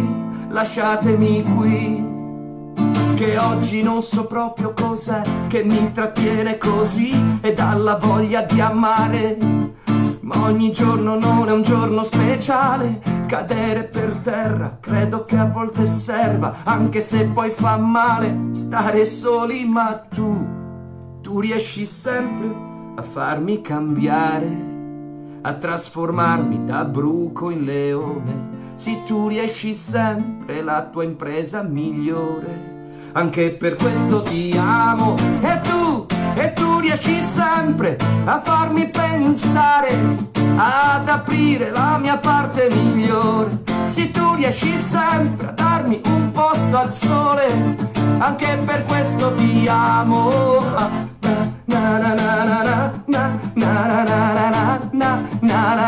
qui, che oggi non so proprio cos'è che mi trattiene così e dà la voglia di amare, ma ogni giorno non è un giorno speciale, cadere per terra, credo che a volte serva, anche se poi fa male stare soli, ma tu riesci sempre a farmi cambiare, a trasformarmi da bruco in leone. Sì, tu riesci sempre, la tua impresa migliore. Anche per questo ti amo. E tu riesci sempre a farmi pensare, ad aprire la mia parte migliore. Sì, tu riesci sempre a darmi un posto al sole. Anche per questo ti amo. Na na na na na na na na na na na na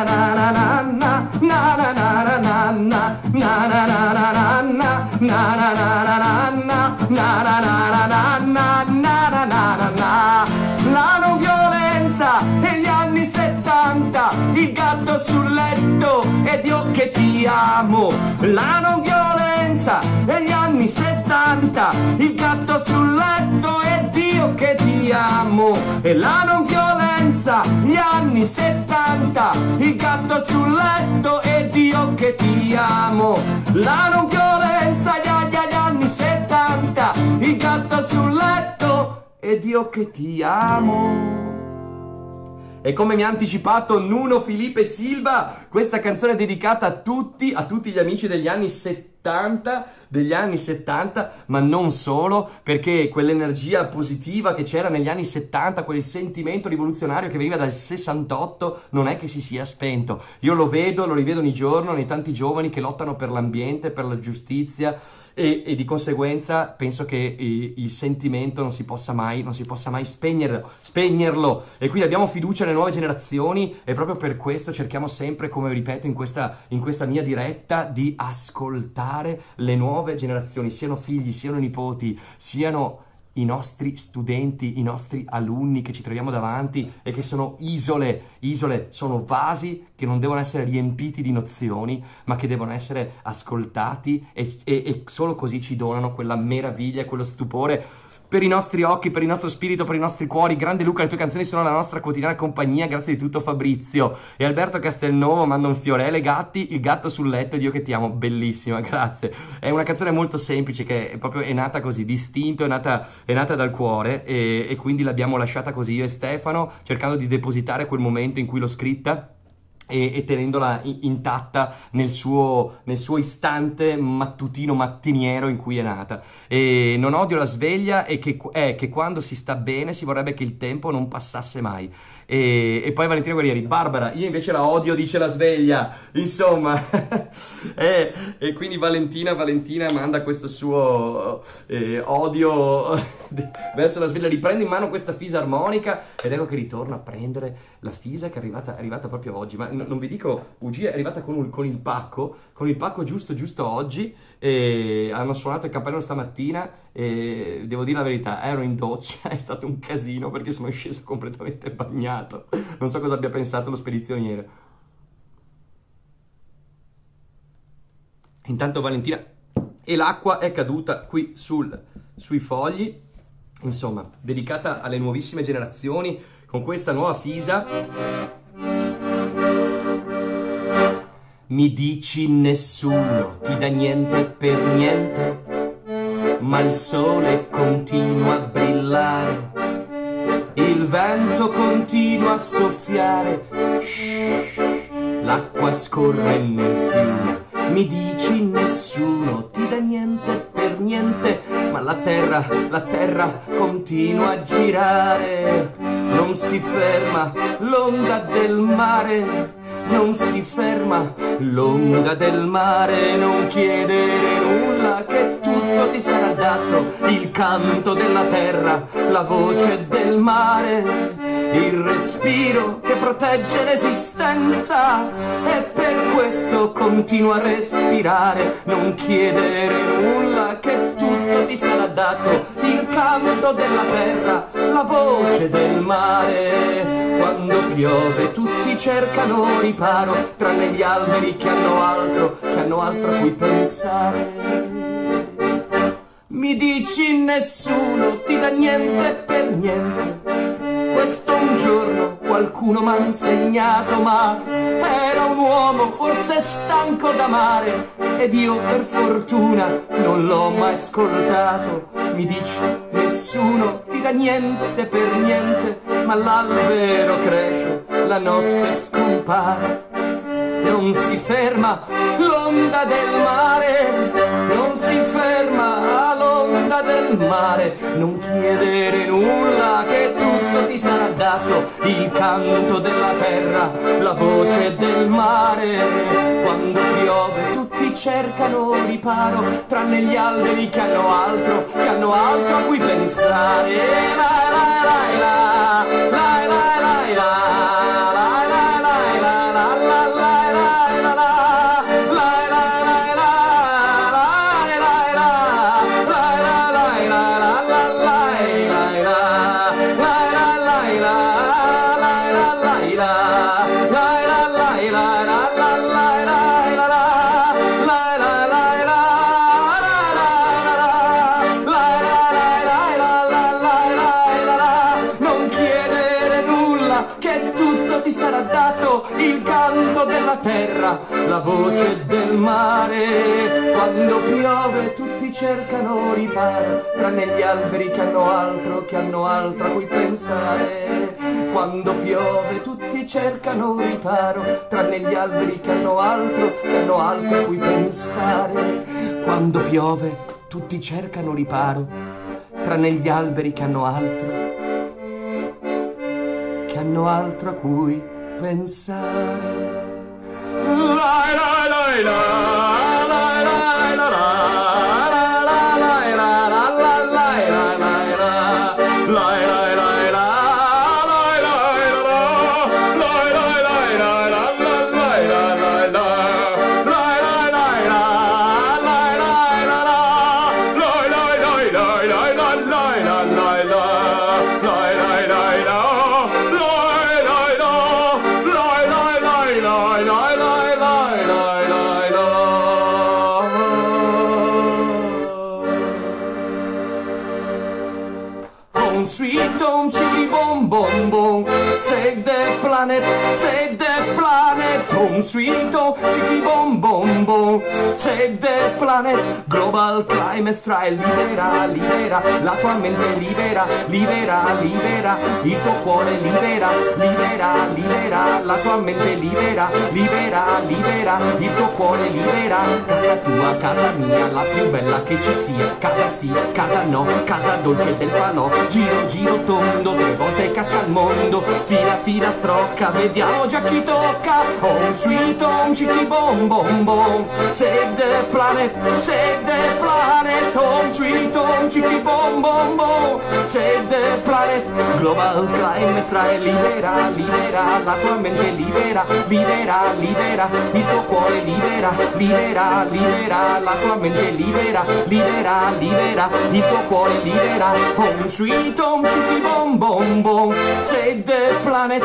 la non violenza e gli anni 70, il gatto sul letto ed io che ti amo. La non violenza e gli anni 70, il gatto sul letto ed io che ti amo. E la non violenza, gli anni 70, il gatto sul letto ed io che ti amo. La non violenza, gli anni 70, il gatto sul letto ed io che ti amo. E come mi ha anticipato Nuno Filipe Silva, questa canzone è dedicata a tutti gli amici degli anni 70, ma non solo, perché quell'energia positiva che c'era negli anni 70, quel sentimento rivoluzionario che veniva dal 68, non è che si sia spento. Io lo rivedo ogni giorno nei tanti giovani che lottano per l'ambiente, per la giustizia, e di conseguenza penso che il sentimento non si possa mai spegnerlo. E quindi abbiamo fiducia nelle nuove generazioni, e proprio per questo cerchiamo sempre, come ripeto in questa mia diretta, di ascoltare le nuove generazioni, siano figli, siano nipoti, siano i nostri studenti, i nostri alunni che ci troviamo davanti e che sono isole, sono vasi che non devono essere riempiti di nozioni, ma che devono essere ascoltati, e solo così ci donano quella meraviglia e quello stupore per i nostri occhi, per il nostro spirito, per i nostri cuori. Grande Luca, le tue canzoni sono la nostra quotidiana compagnia, grazie di tutto Fabrizio. E Alberto Castelnuovo manda un fiorele gatti, il gatto sul letto ed io che ti amo, bellissima, grazie. È una canzone molto semplice che è nata così, distinto, è nata dal cuore, e quindi l'abbiamo lasciata così io e Stefano, cercando di depositare quel momento in cui l'ho scritta e tenendola intatta nel suo istante mattiniero in cui è nata. E non odio la sveglia, e che quando si sta bene si vorrebbe che il tempo non passasse mai. E poi Valentina Guerrieri, Barbara, io invece la odio, dice la sveglia, insomma. E quindi Valentina manda questo suo odio verso la sveglia, riprende in mano questa fisarmonica ed ecco che ritorna a prendere la fisa, che è arrivata proprio oggi. Ma non vi dico, UG è arrivata con il pacco giusto oggi, e hanno suonato il campanello stamattina, e devo dire la verità, ero in doccia, è stato un casino perché sono sceso completamente bagnato, non so cosa abbia pensato lo spedizioniere. Intanto Valentina, e l'acqua è caduta qui sui fogli, insomma, dedicata alle nuovissime generazioni con questa nuova fisa. Mi dici nessuno ti dà niente per niente, ma il sole continua a brillare, il vento continua a soffiare, l'acqua scorre nel fiume. Mi dici nessuno ti dà niente per niente, ma la terra continua a girare, non si ferma l'onda del mare, non si ferma l'onda del mare. Non chiedere nulla, che tutto ti sarà dato, il canto della terra, la voce del mare, il respiro che protegge l'esistenza, e per questo continua a respirare. Non chiedere nulla, che tutto ti sarà dato, il canto della terra, la voce del mare. Quando piove tutti cercano riparo, tranne gli alberi che hanno altro a cui pensare. Mi dici nessuno ti dà niente per niente, questo è un giorno qualcuno m'ha insegnato, ma era un uomo forse stanco d'amare, ed io per fortuna non l'ho mai ascoltato. Mi dici nessuno ti dà niente per niente, ma l'albero cresce, la notte scompare. Non si ferma l'onda del mare, non si ferma l'onda del mare. Non chiedere nulla che tutto ti sarà dato, il canto della terra, la voce del mare. Quando piove tutti cercano riparo, tranne gli alberi che hanno altro a cui pensare. La la la la, la la la la. Il canto della terra, la voce del mare. Quando piove tutti cercano riparo, tranne gli alberi che hanno altro a cui pensare. Quando piove tutti cercano riparo, tranne gli alberi che hanno altro a cui pensare. Quando piove tutti cercano riparo, tranne gli alberi che hanno altro a cui pensare. La la la la la la la Sweet home chicky bom bom bom, save the planet, home sweet home chicky bom bom bom, save the planet. Global climate strike, libera, libera, la tua mente libera, libera, libera, il tuo cuore libera, libera, libera, la tua mente libera, libera, libera, il tuo cuore libera. Casa tua, casa mia, la più bella che ci sia, casa sì, casa no, casa dolce del falò, giro giro tondo, 3 volte casca al mondo, fila fila strocca, vediamo già chi tocca. Home sweet home chicky bom bom bom, save the planet, home sweet home chicky bom bom bom, save the planet. Global climate strike, libera, libera, la tua mente libera, libera, libera, il tuo cuore libera, libera, libera, la tua mente libera, libera, libera, il tuo cuore libera. Home sweet home chicky bom bom bom, save the planet,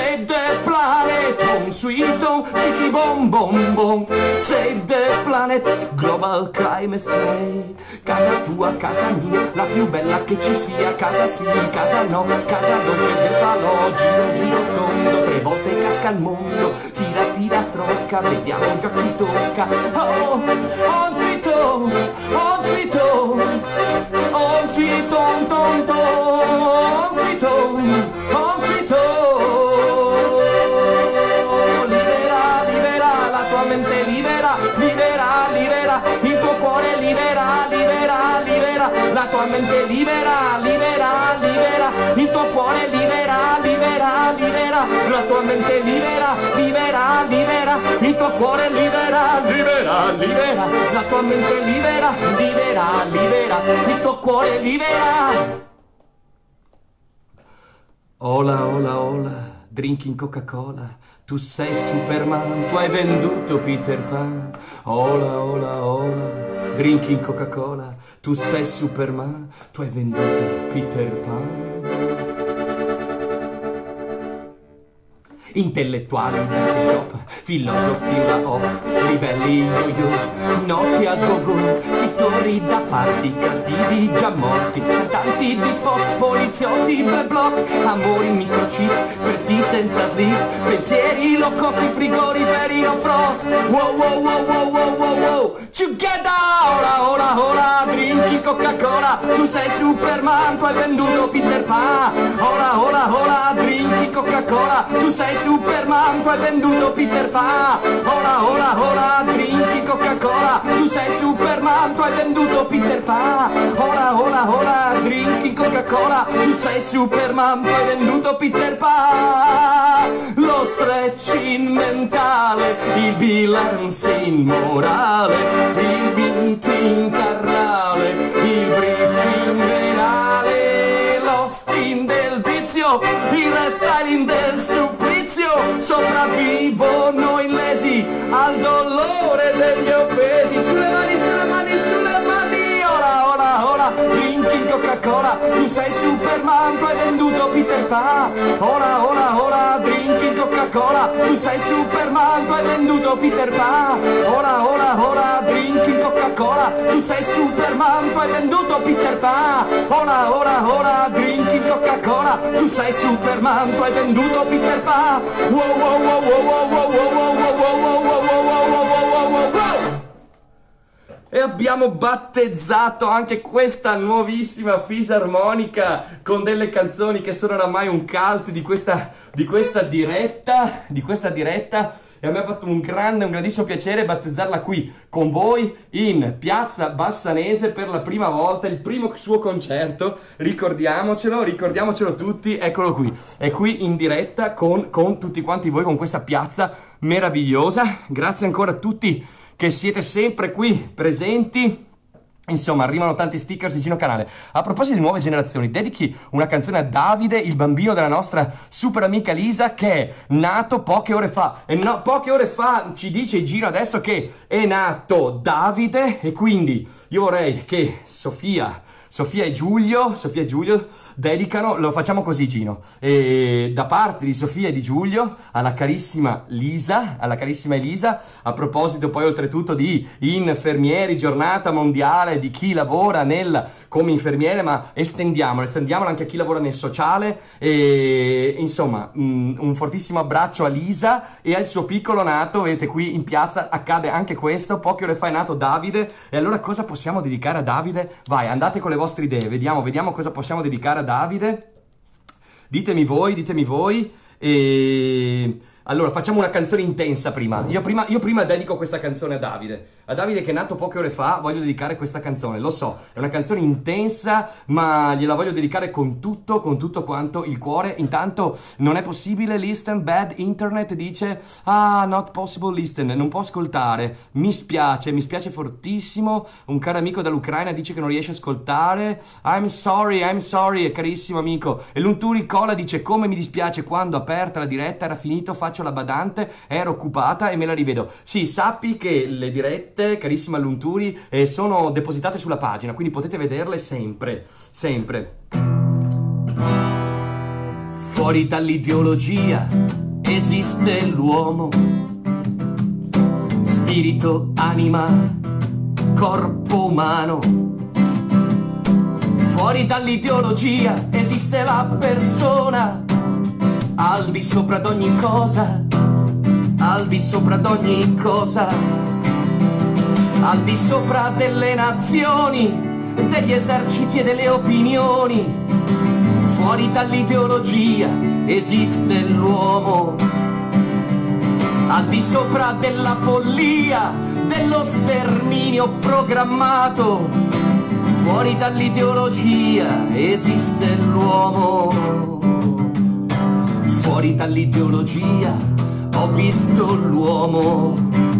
home sweet home chicky bom bom bom, save the planet. Global climate strike, casa tua, casa mia, la più bella che ci sia, casa sì, casa no, casa dolce del falò, giro giro tondo, 3 volte casca al mondo, fila fila strocca, vediamo già chi tocca. Oh, oh sweet home, oh sweet home, oh sweet home tom tom, oh sweet home, oh sweet home. Libera, libera, la tua mente libera, libera, libera, il tuo cuore libera, libera, libera, la tua mente libera, libera, libera, il tuo cuore libera, libera, libera, la tua mente libera, libera, libera, il tuo cuore libera, libera, libera, la tua mente libera, libera, libera, il tuo cuore libera. Hola, hola, hola, drinking Coca-Cola, tu sei Superman, tu hai venduto Peter Pan. Hola, hola, hola, drinking Coca-Cola, tu sei Superman, tu hai venduto Peter Pan. intellettuali da shop, filosofi da o, ribelli yo-yo, noti a go-go, scrittori da parti, cattivi già morti, cantanti di spot, poliziotti, black block, amori microchip, per ti senza slip, pensieri low cost, frigoriferi no frost, wow wow wow wow wow wow wow, together, ora ora ora, drinki Coca-Cola, tu sei Superman, tu hai venduto Peter Pan, ora ora ora, drinki Coca-Cola, tu sei Superman, tu hai venduto Peter Pan, ora ora ora, drinki Coca-Cola, tu sei Superman, tu hai venduto Peter Pan, ora ora ora, drinki Coca-Cola, tu sei Superman, tu hai venduto Peter Pan, lo stretching mentale, il balancing morale, il beating carnale, il briefing venale, lo steam del vizio, il restyling del supplizio, sopravvivono illesi al dolore degli offesi, sulle mani, sulle mani, sulle mani, ora, ora, ora, drinking Coca-Cola, tu sei Superman, tu hai venduto Peter Pan, ora, ora, ora, drinking Coca-Cola, tu sei Superman, tu hai venduto Peter Pan, ora, ora, ora, drinking Coca-Cola, tu sei Superman, tu hai venduto Peter Pan, ora, ora, ora, drinking Coca-Cola, tu sei Superman, tu hai venduto Peter Pan, wow, wow, wow, wow, wow, wow, wow, wow, wow, wow, wow, wow, wow, wow, wow, wow. E abbiamo battezzato anche questa nuovissima fisarmonica con delle canzoni che sono oramai un cult di questa diretta, e a me ha fatto un grandissimo piacere battezzarla qui con voi in Piazza Bassanese per la prima volta, il primo suo concerto, ricordiamocelo tutti, eccolo qui, è qui in diretta con tutti quanti voi, con questa piazza meravigliosa. Grazie ancora a tutti che siete sempre qui presenti. Insomma, arrivano tanti stickers vicino canale. A proposito di nuove generazioni, dedichi una canzone a Davide, il bambino della nostra super amica Lisa, che è nato poche ore fa. E no, poche ore fa ci dice Gino adesso che è nato Davide, e quindi io vorrei che Sofia e Giulio dedicano, lo facciamo così Gino, e da parte di Sofia e di Giulio alla carissima Elisa, a proposito poi oltretutto di infermieri, giornata mondiale di chi lavora come infermiere, ma estendiamola anche a chi lavora nel sociale, e insomma un fortissimo abbraccio a Lisa e al suo piccolo nato. Vedete qui in piazza accade anche questo, poche ore fa è nato Davide, e allora cosa possiamo dedicare a Davide? Vai, andate con le vostre idee, vediamo cosa possiamo dedicare a Davide, ditemi voi, e allora facciamo una canzone intensa prima. Io prima dedico questa canzone a Davide che è nato poche ore fa. Voglio dedicare questa canzone, lo so, è una canzone intensa, ma gliela voglio dedicare con tutto quanto il cuore. Intanto non è possibile listen, bad internet, dice not possible listen, non può ascoltare, mi spiace fortissimo. Un caro amico dall'Ucraina dice che non riesce a ascoltare, I'm sorry, carissimo amico. E Lunturi Cola dice: come mi dispiace, quando aperta la diretta era finito, faccio la badante, ero occupata e me la rivedo. Sì, sappi che le dirette, carissima Lunturi, sono depositate sulla pagina, quindi potete vederle sempre. Fuori dall'ideologia esiste l'uomo, spirito, anima, corpo umano. Fuori dall'ideologia esiste la persona, al di sopra d'ogni cosa, al di sopra d'ogni cosa, al di sopra delle nazioni, degli eserciti e delle opinioni. Fuori dall'ideologia esiste l'uomo, al di sopra della follia, dello sterminio programmato. Fuori dall'ideologia esiste l'uomo. Fuori dall'ideologia ho visto l'uomo,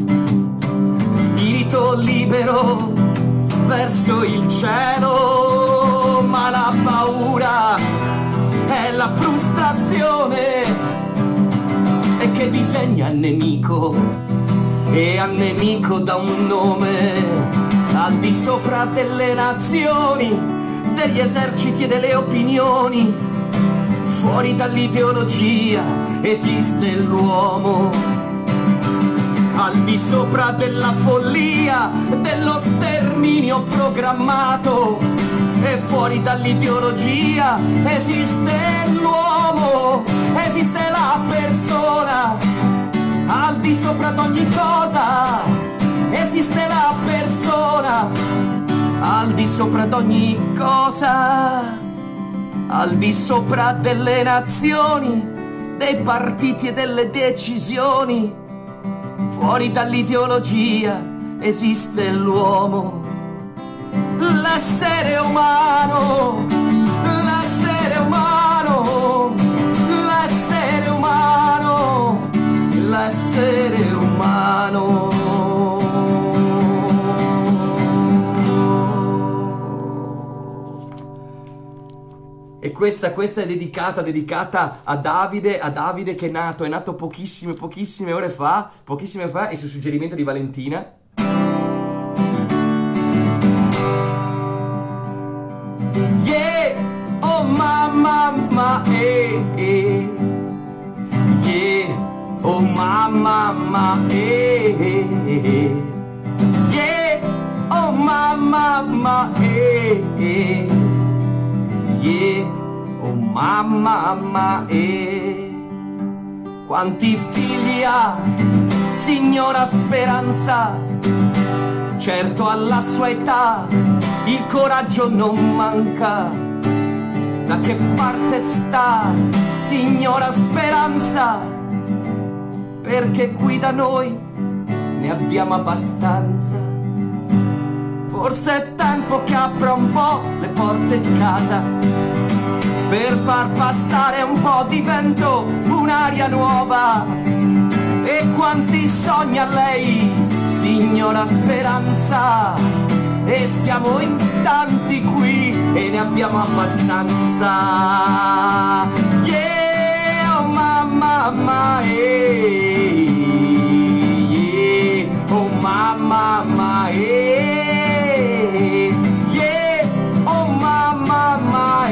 spirito libero verso il cielo, ma la paura è la frustrazione e che disegna il nemico, e al nemico dà un nome, al di sopra delle nazioni, degli eserciti e delle opinioni. Fuori dall'ideologia esiste l'uomo, al di sopra della follia, dello sterminio programmato. E fuori dall'ideologia esiste l'uomo, esiste la persona, al di sopra d'ogni cosa. Esiste la persona, al di sopra d'ogni cosa, al di sopra delle nazioni, dei partiti e delle decisioni. Fuori dall'ideologia esiste l'uomo, l'essere umano, l'essere umano, l'essere umano, l'essere umano. E questa è dedicata a Davide che è nato pochissime ore fa, e su suggerimento di Valentina. Yeah, oh mamma, yeah, oh mamma, yeah, oh mamma, yeah, oh mamma, quanti figli ha signora Speranza? Certo alla sua età il coraggio non manca. Da che parte sta signora Speranza? Perché qui da noi ne abbiamo abbastanza. Forse è tempo che apra un po' le porte di casa, per far passare un po' di vento, un'aria nuova. E quanti sogni a lei, signora Speranza? E siamo in tanti qui e ne abbiamo abbastanza. Yeah, oh mamma, yeah, oh mamma, yeah, oh mamma,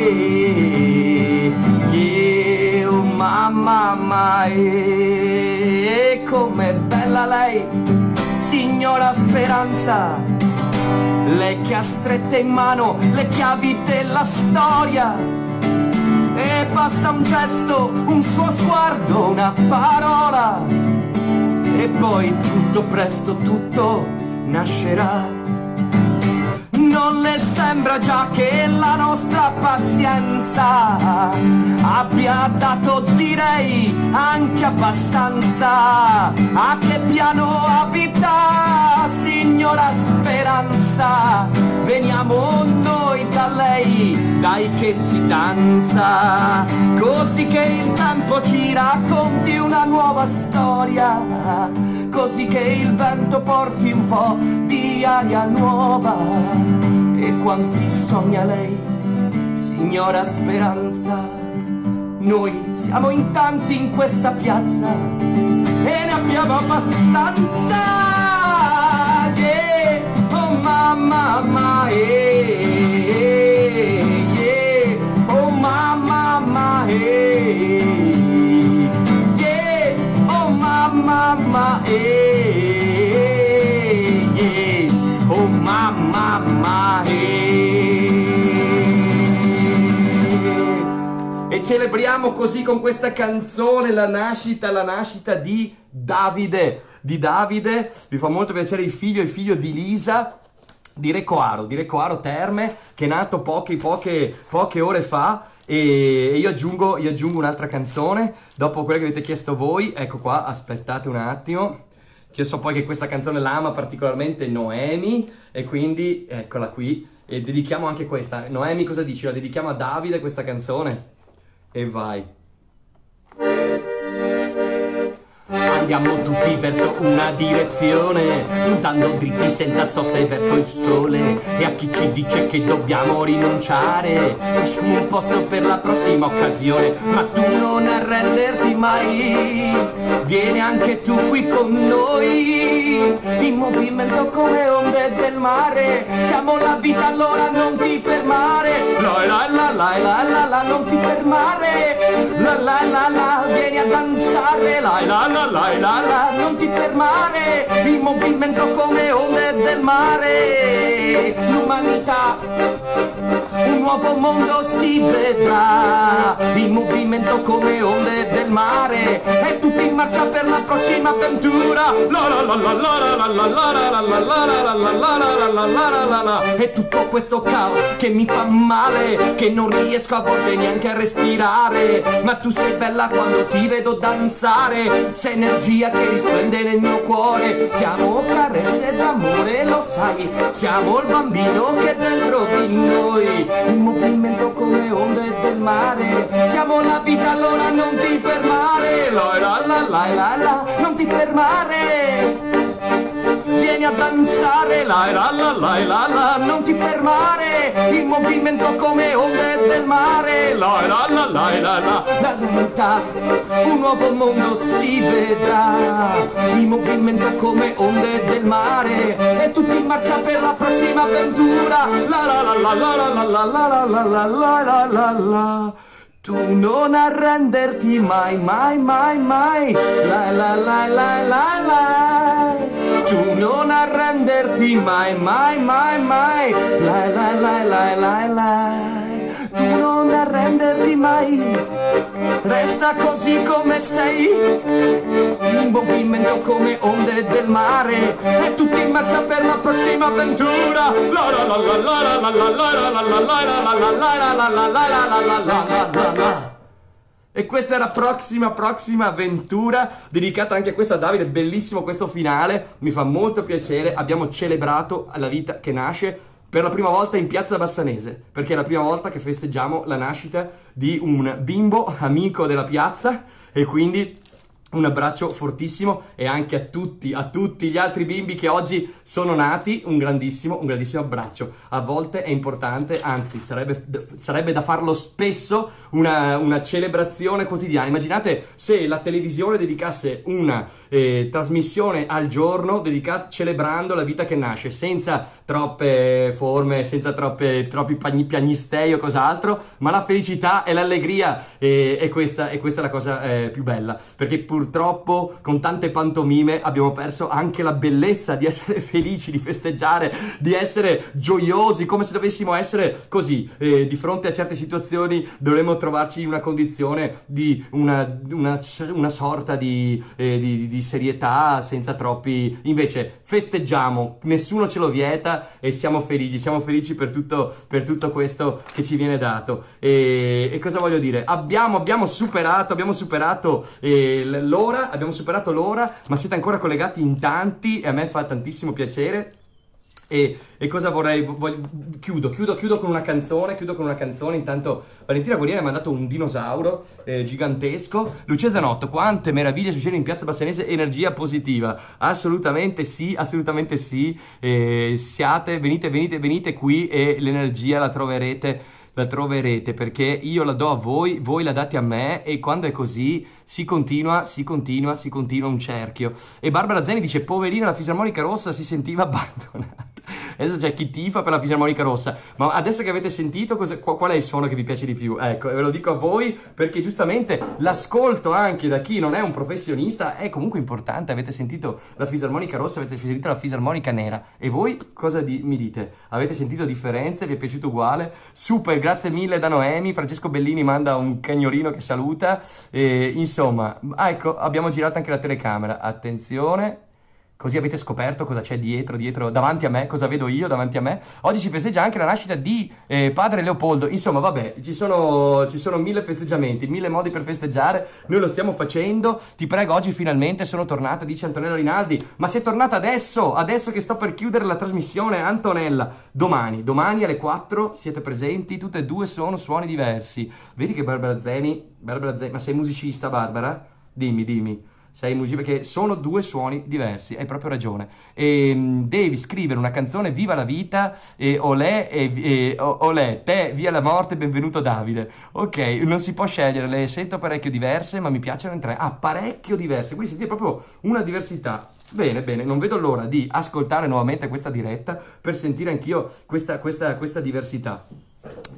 yeah, oh mamma, e com'è bella lei, signora Speranza, lei che ha strette in mano le chiavi della storia. E basta un gesto, un suo sguardo, una parola, e poi tutto presto, tutto nascerà. Non le sembra già che la nostra pazienza abbia dato, direi, anche abbastanza? A che piano abita, signora Speranza? Veniamo noi da lei, dai che si danza, così che il tempo ci racconti una nuova storia, così che il vento porti un po' di aria nuova. E quanti sogna lei, signora Speranza? Noi siamo in tanti in questa piazza e ne abbiamo abbastanza. Yeah, oh mamma, yeah, oh mamma, yeah, oh mamma, yeah, oh mamma, e celebriamo così con questa canzone la nascita di Davide. Vi fa molto piacere il figlio di Lisa, di Recoaro Terme, che è nato poche ore fa. E io aggiungo un'altra canzone dopo quella che avete chiesto voi. Ecco qua, aspettate un attimo, che io so poi che questa canzone la ama particolarmente Noemi, e quindi eccola qui. E dedichiamo anche questa. Noemi, cosa dici? La dedichiamo a Davide questa canzone? E vai. Andiamo tutti verso una direzione, puntando dritti senza soste verso il sole. E a chi ci dice che dobbiamo rinunciare, lasciamo un posto per la prossima occasione. Ma tu non arrenderti mai, vieni anche tu qui con noi, in movimento come onde del mare. Siamo la vita, allora non ti fermare. La la la la la la la, non ti fermare. fermare, la la la la, vieni a danzare, la la la la la la, non ti fermare, il movimento come onde del mare, l'umanità, un nuovo mondo si vedrà, il movimento come onde del mare, e tutti in marcia per la prossima avventura, la la la la la la la la la la la la la la la la la, e tutto questo caos che mi fa male, che non riesco a volte neanche a respirare, ma tu sei bella quando ti vedo danzare, sei energia che risplende nel mio cuore, siamo carezze d'amore, lo sai, siamo il bambino che è dentro di noi, un movimento come onde del mare, siamo la vita, allora non ti fermare, la la la la la la, non ti fermare, vieni a danzare, la la la la la la, non ti fermare, il movimento come onde del mare, la la la la la la, la realtà, un nuovo mondo si vedrà, il movimento come onde del mare, e tutti in marcia per la prossima avventura, la la la la la la la la la la la la la la. Tu non arrenderti mai, mai, mai, mai, la la la la la la. Tu non arrenderti mai, mai, mai, mai, la la la la la la. Tu non arrenderti mai, resta così come sei, in movimento come onde del mare, e tutti in marcia per la prossima avventura, la la la la la la la la la la la la la la la la la la la. E questa è la prossima avventura, dedicata anche a questa a Davide, bellissimo questo finale, mi fa molto piacere, abbiamo celebrato la vita che nasce per la prima volta in Piazza Bassanese, perché è la prima volta che festeggiamo la nascita di un bimbo amico della piazza, e quindi un abbraccio fortissimo, e anche a tutti gli altri bimbi che oggi sono nati, un grandissimo abbraccio. A volte è importante, anzi sarebbe da farlo spesso, una celebrazione quotidiana. Immaginate se la televisione dedicasse una trasmissione al giorno celebrando la vita che nasce, senza troppe forme, senza troppi piagnistei o cos'altro, ma la felicità e l'allegria, e questa è la cosa più bella, perché purtroppo con tante pantomime abbiamo perso anche la bellezza di essere felici, di festeggiare, di essere gioiosi, come se dovessimo essere così, di fronte a certe situazioni dovremmo trovarci in una condizione di una sorta di serietà, senza troppi. Invece festeggiamo, nessuno ce lo vieta, e siamo felici per tutto questo che ci viene dato. E cosa voglio dire? Abbiamo superato l'ora, ma siete ancora collegati in tanti, e a me fa tantissimo piacere. E cosa chiudo con una canzone. Intanto Valentina Guerrieri mi ha mandato un dinosauro gigantesco. Lucia Zanotto, quante meraviglie succedono in Piazza Bassanese, energia positiva. Assolutamente sì, venite qui, e l'energia la troverete, perché io la do a voi la date a me, e quando è così si continua un cerchio. E Barbara Zeni dice: poverina, la fisarmonica rossa si sentiva abbandonata. Adesso c'è chi tifa per la fisarmonica rossa, ma adesso che avete sentito qual è il suono che vi piace di più? Ecco, ve lo dico a voi, perché giustamente l'ascolto anche da chi non è un professionista è comunque importante. Avete sentito la fisarmonica rossa, avete sentito la fisarmonica nera, e voi cosa mi dite? Avete sentito differenze? Vi è piaciuto uguale? Super, grazie mille da Noemi. Francesco Bellini manda un cagnolino che saluta, insomma, ecco, abbiamo girato anche la telecamera, attenzione. Così avete scoperto cosa c'è dietro, davanti a me, cosa vedo io davanti a me. Oggi si festeggia anche la nascita di padre Leopoldo. Insomma, vabbè, ci sono 1000 festeggiamenti, 1000 modi per festeggiare. Noi lo stiamo facendo. Ti prego, oggi finalmente sono tornata, dice Antonella Rinaldi. Ma sei tornata adesso che sto per chiudere la trasmissione, Antonella. Domani alle 4 siete presenti, tutte e due sono suoni diversi. Vedi che Barbara Zeni, ma sei musicista, Barbara? Dimmi. Sei musicista, perché sono due suoni diversi, hai proprio ragione. Devi scrivere una canzone, viva la vita, olè, te, via la morte, benvenuto Davide. Ok, non si può scegliere, le sento parecchio diverse, ma mi piacciono in tre. Ah, parecchio diverse, quindi sentite proprio una diversità. Bene, non vedo l'ora di ascoltare nuovamente questa diretta per sentire anch'io questa diversità.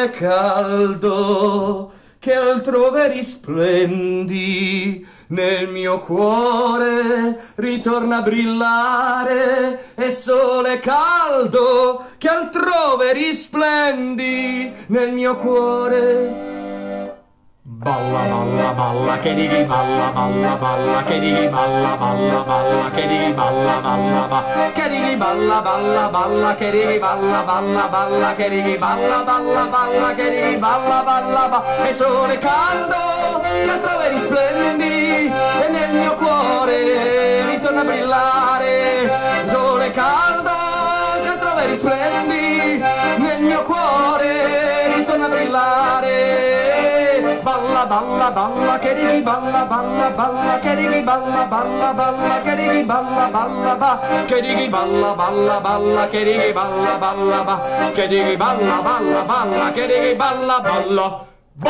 sole caldo che altrove risplendi, nel mio cuore ritorna a brillare, e sole caldo che altrove risplendi, nel mio cuore. Balla balla balla che dighi balla balla balla che dighi balla balla balla che dighi balla balla balla che dighi balla balla balla che dighi balla balla balla che dighi balla balla balla che dighi balla balla balla. E sole caldo che altrove risplendi, e nel mio cuore ritorna a brillare, sole caldo che altrove risplendi, nel mio cuore ritorna a brillare. Balla balla balla che dighi balla balla balla che dighi balla balla balla che dighi balla balla balla che dighi balla balla balla che dighi balla balla balla che dighi balla balla balla che dighi balla balla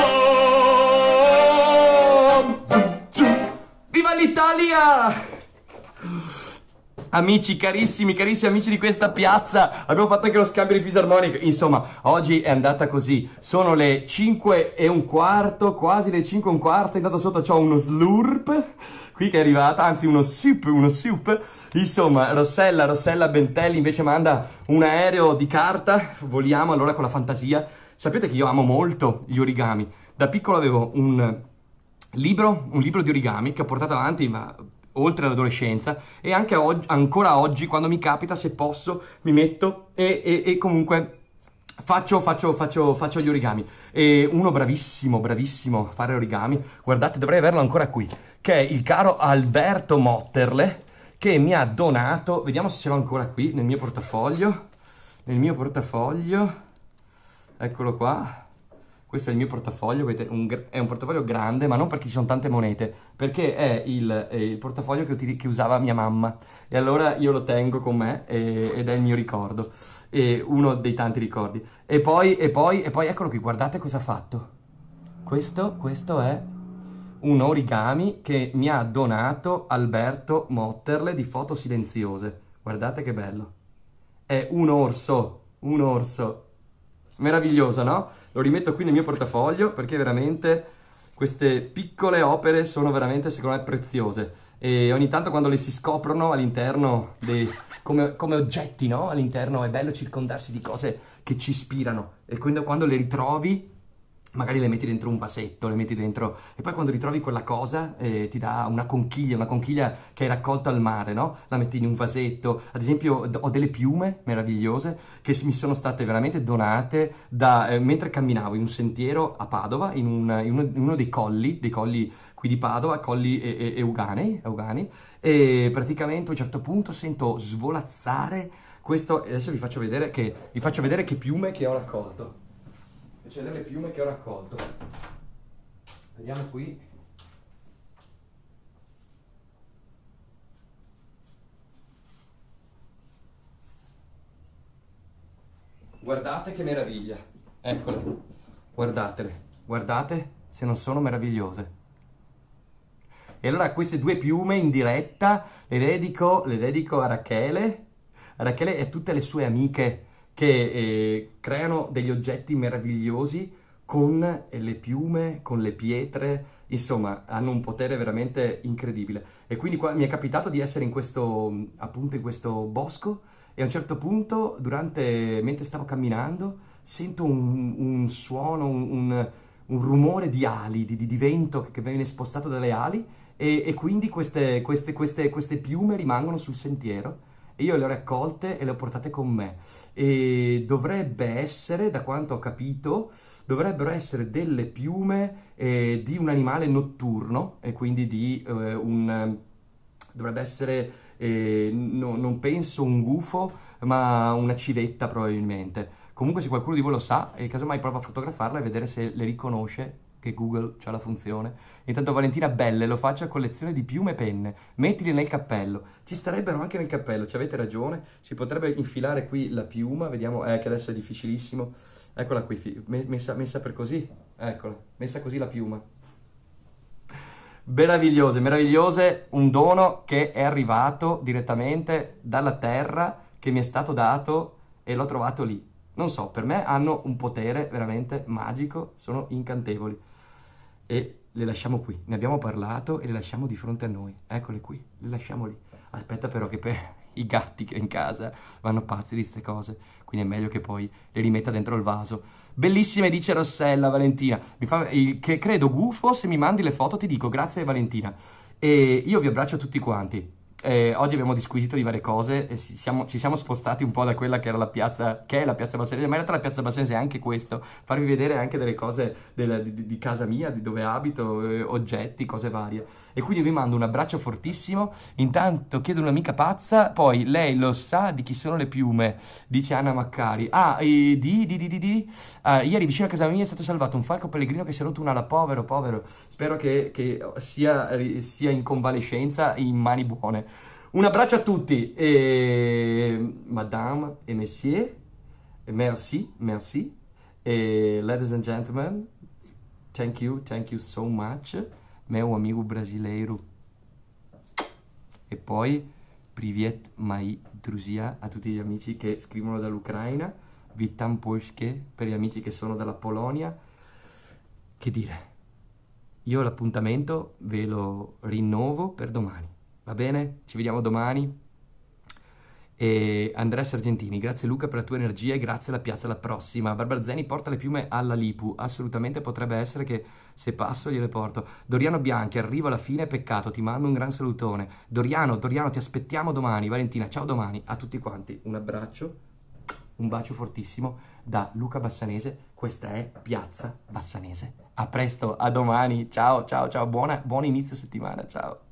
bom. Viva l'Italia! Amici carissimi, carissimi amici di questa piazza, abbiamo fatto anche lo scambio di fisarmoniche. Insomma, oggi è andata così. Sono le 5:15, quasi le 5:15. Intanto sotto c'ho uno slurp qui che è arrivata, anzi uno soup. Insomma, Rossella Bentelli invece manda un aereo di carta. Voliamo allora con la fantasia. Sapete che io amo molto gli origami. Da piccolo avevo un libro di origami che ho portato avanti, ma oltre l'adolescenza, e anche ancora oggi, quando mi capita, se posso, mi metto e comunque faccio gli origami. E uno bravissimo a fare origami, guardate, dovrei averlo ancora qui, che è il caro Alberto Motterle, che mi ha donato, vediamo se ce l'ho ancora qui nel mio portafoglio, eccolo qua. Questo è il mio portafoglio, vedete, è un portafoglio grande, ma non perché ci sono tante monete, perché è il portafoglio che usava mia mamma. E allora io lo tengo con me ed è il mio ricordo, uno dei tanti ricordi. E poi eccolo qui, guardate cosa ha fatto. Questo è un origami che mi ha donato Alberto Motterle di Foto Silenziose. Guardate che bello. È un orso. Meraviglioso, no? Lo rimetto qui nel mio portafoglio perché veramente queste piccole opere sono veramente, secondo me, preziose. E ogni tanto quando le si scoprono all'interno come oggetti, no? All'interno è bello circondarsi di cose che ci ispirano. E quindi quando le ritrovi, magari le metti dentro un vasetto, le metti dentro, e poi quando ritrovi quella cosa ti dà una conchiglia che hai raccolto al mare, no? La metti in un vasetto. Ad esempio ho delle piume meravigliose che mi sono state veramente donate mentre camminavo in un sentiero a Padova, in uno dei colli qui di Padova, colli euganei, e praticamente a un certo punto sento svolazzare questo, adesso vi faccio vedere che piume che ho raccolto. C'è delle piume che ho raccolto. Vediamo qui. Guardate che meraviglia. Eccole. Guardatele. Guardate se non sono meravigliose. E allora queste due piume in diretta le dedico a Rachele. A Rachele e a tutte le sue amiche che creano degli oggetti meravigliosi con le piume, con le pietre, insomma, hanno un potere veramente incredibile. E quindi qua mi è capitato di essere appunto in questo bosco, e a un certo punto, mentre stavo camminando, sento un suono, un rumore di ali, di vento che viene spostato dalle ali, e quindi queste piume rimangono sul sentiero. E io le ho raccolte e le ho portate con me, e dovrebbe essere, da quanto ho capito, dovrebbero essere delle piume di un animale notturno, e quindi dovrebbe essere, non penso un gufo, ma una civetta probabilmente. Comunque se qualcuno di voi lo sa, e casomai prova a fotografarla e vedere se le riconosce, che Google c'ha la funzione. Intanto Valentina Belle, lo faccio a collezione di piume e penne, mettili nel cappello. Ci starebbero anche nel cappello, ci avete ragione, si potrebbe infilare qui la piuma, vediamo, che adesso è difficilissimo. Eccola qui, messa per così, eccola, messa così la piuma. Meravigliose, un dono che è arrivato direttamente dalla terra, che mi è stato dato e l'ho trovato lì. non so, per me hanno un potere veramente magico, sono incantevoli. E le lasciamo qui, ne abbiamo parlato e le lasciamo di fronte a noi, eccole qui, le lasciamo lì. Aspetta però che per i gatti che ho in casa vanno pazzi di ste cose, quindi è meglio che poi le rimetta dentro il vaso. Bellissime, dice Rossella, Valentina, che credo gufo, se mi mandi le foto ti dico grazie Valentina. E io vi abbraccio tutti quanti. Oggi abbiamo disquisito di varie cose e ci siamo spostati un po' da quella che era la piazza, che è la piazza Bassanese, ma in realtà la piazza Bassanese è anche questo, farvi vedere anche delle cose di casa mia, di dove abito, oggetti, cose varie. E quindi vi mando un abbraccio fortissimo. Intanto chiedo un'amica pazza, poi lei lo sa di chi sono le piume, dice Anna Maccari. Ieri vicino a casa mia è stato salvato un falco pellegrino che si è rotto un'ala, povero, povero. Spero che sia in convalescenza in mani buone. Un abbraccio a tutti, madame et messieurs, merci, merci, ladies and gentlemen, thank you so much, meu amigo brasileiro. E poi, privet mai druzia a tutti gli amici che scrivono dall'Ucraina, witam polskie per gli amici che sono dalla Polonia. Che dire, io l'appuntamento ve lo rinnovo per domani. Va bene? Ci vediamo domani. E Andrea Sargentini, grazie Luca per la tua energia e grazie alla piazza, alla prossima. Barbara Zeni, porta le piume alla Lipu, assolutamente potrebbe essere che se passo gliele porto. Doriano Bianchi, arrivo alla fine, peccato, ti mando un gran salutone. Doriano, ti aspettiamo domani. Valentina, ciao domani. A tutti quanti un abbraccio, un bacio fortissimo da Luca Bassanese. Questa è Piazza Bassanese. A presto, a domani, ciao, buon inizio settimana, ciao.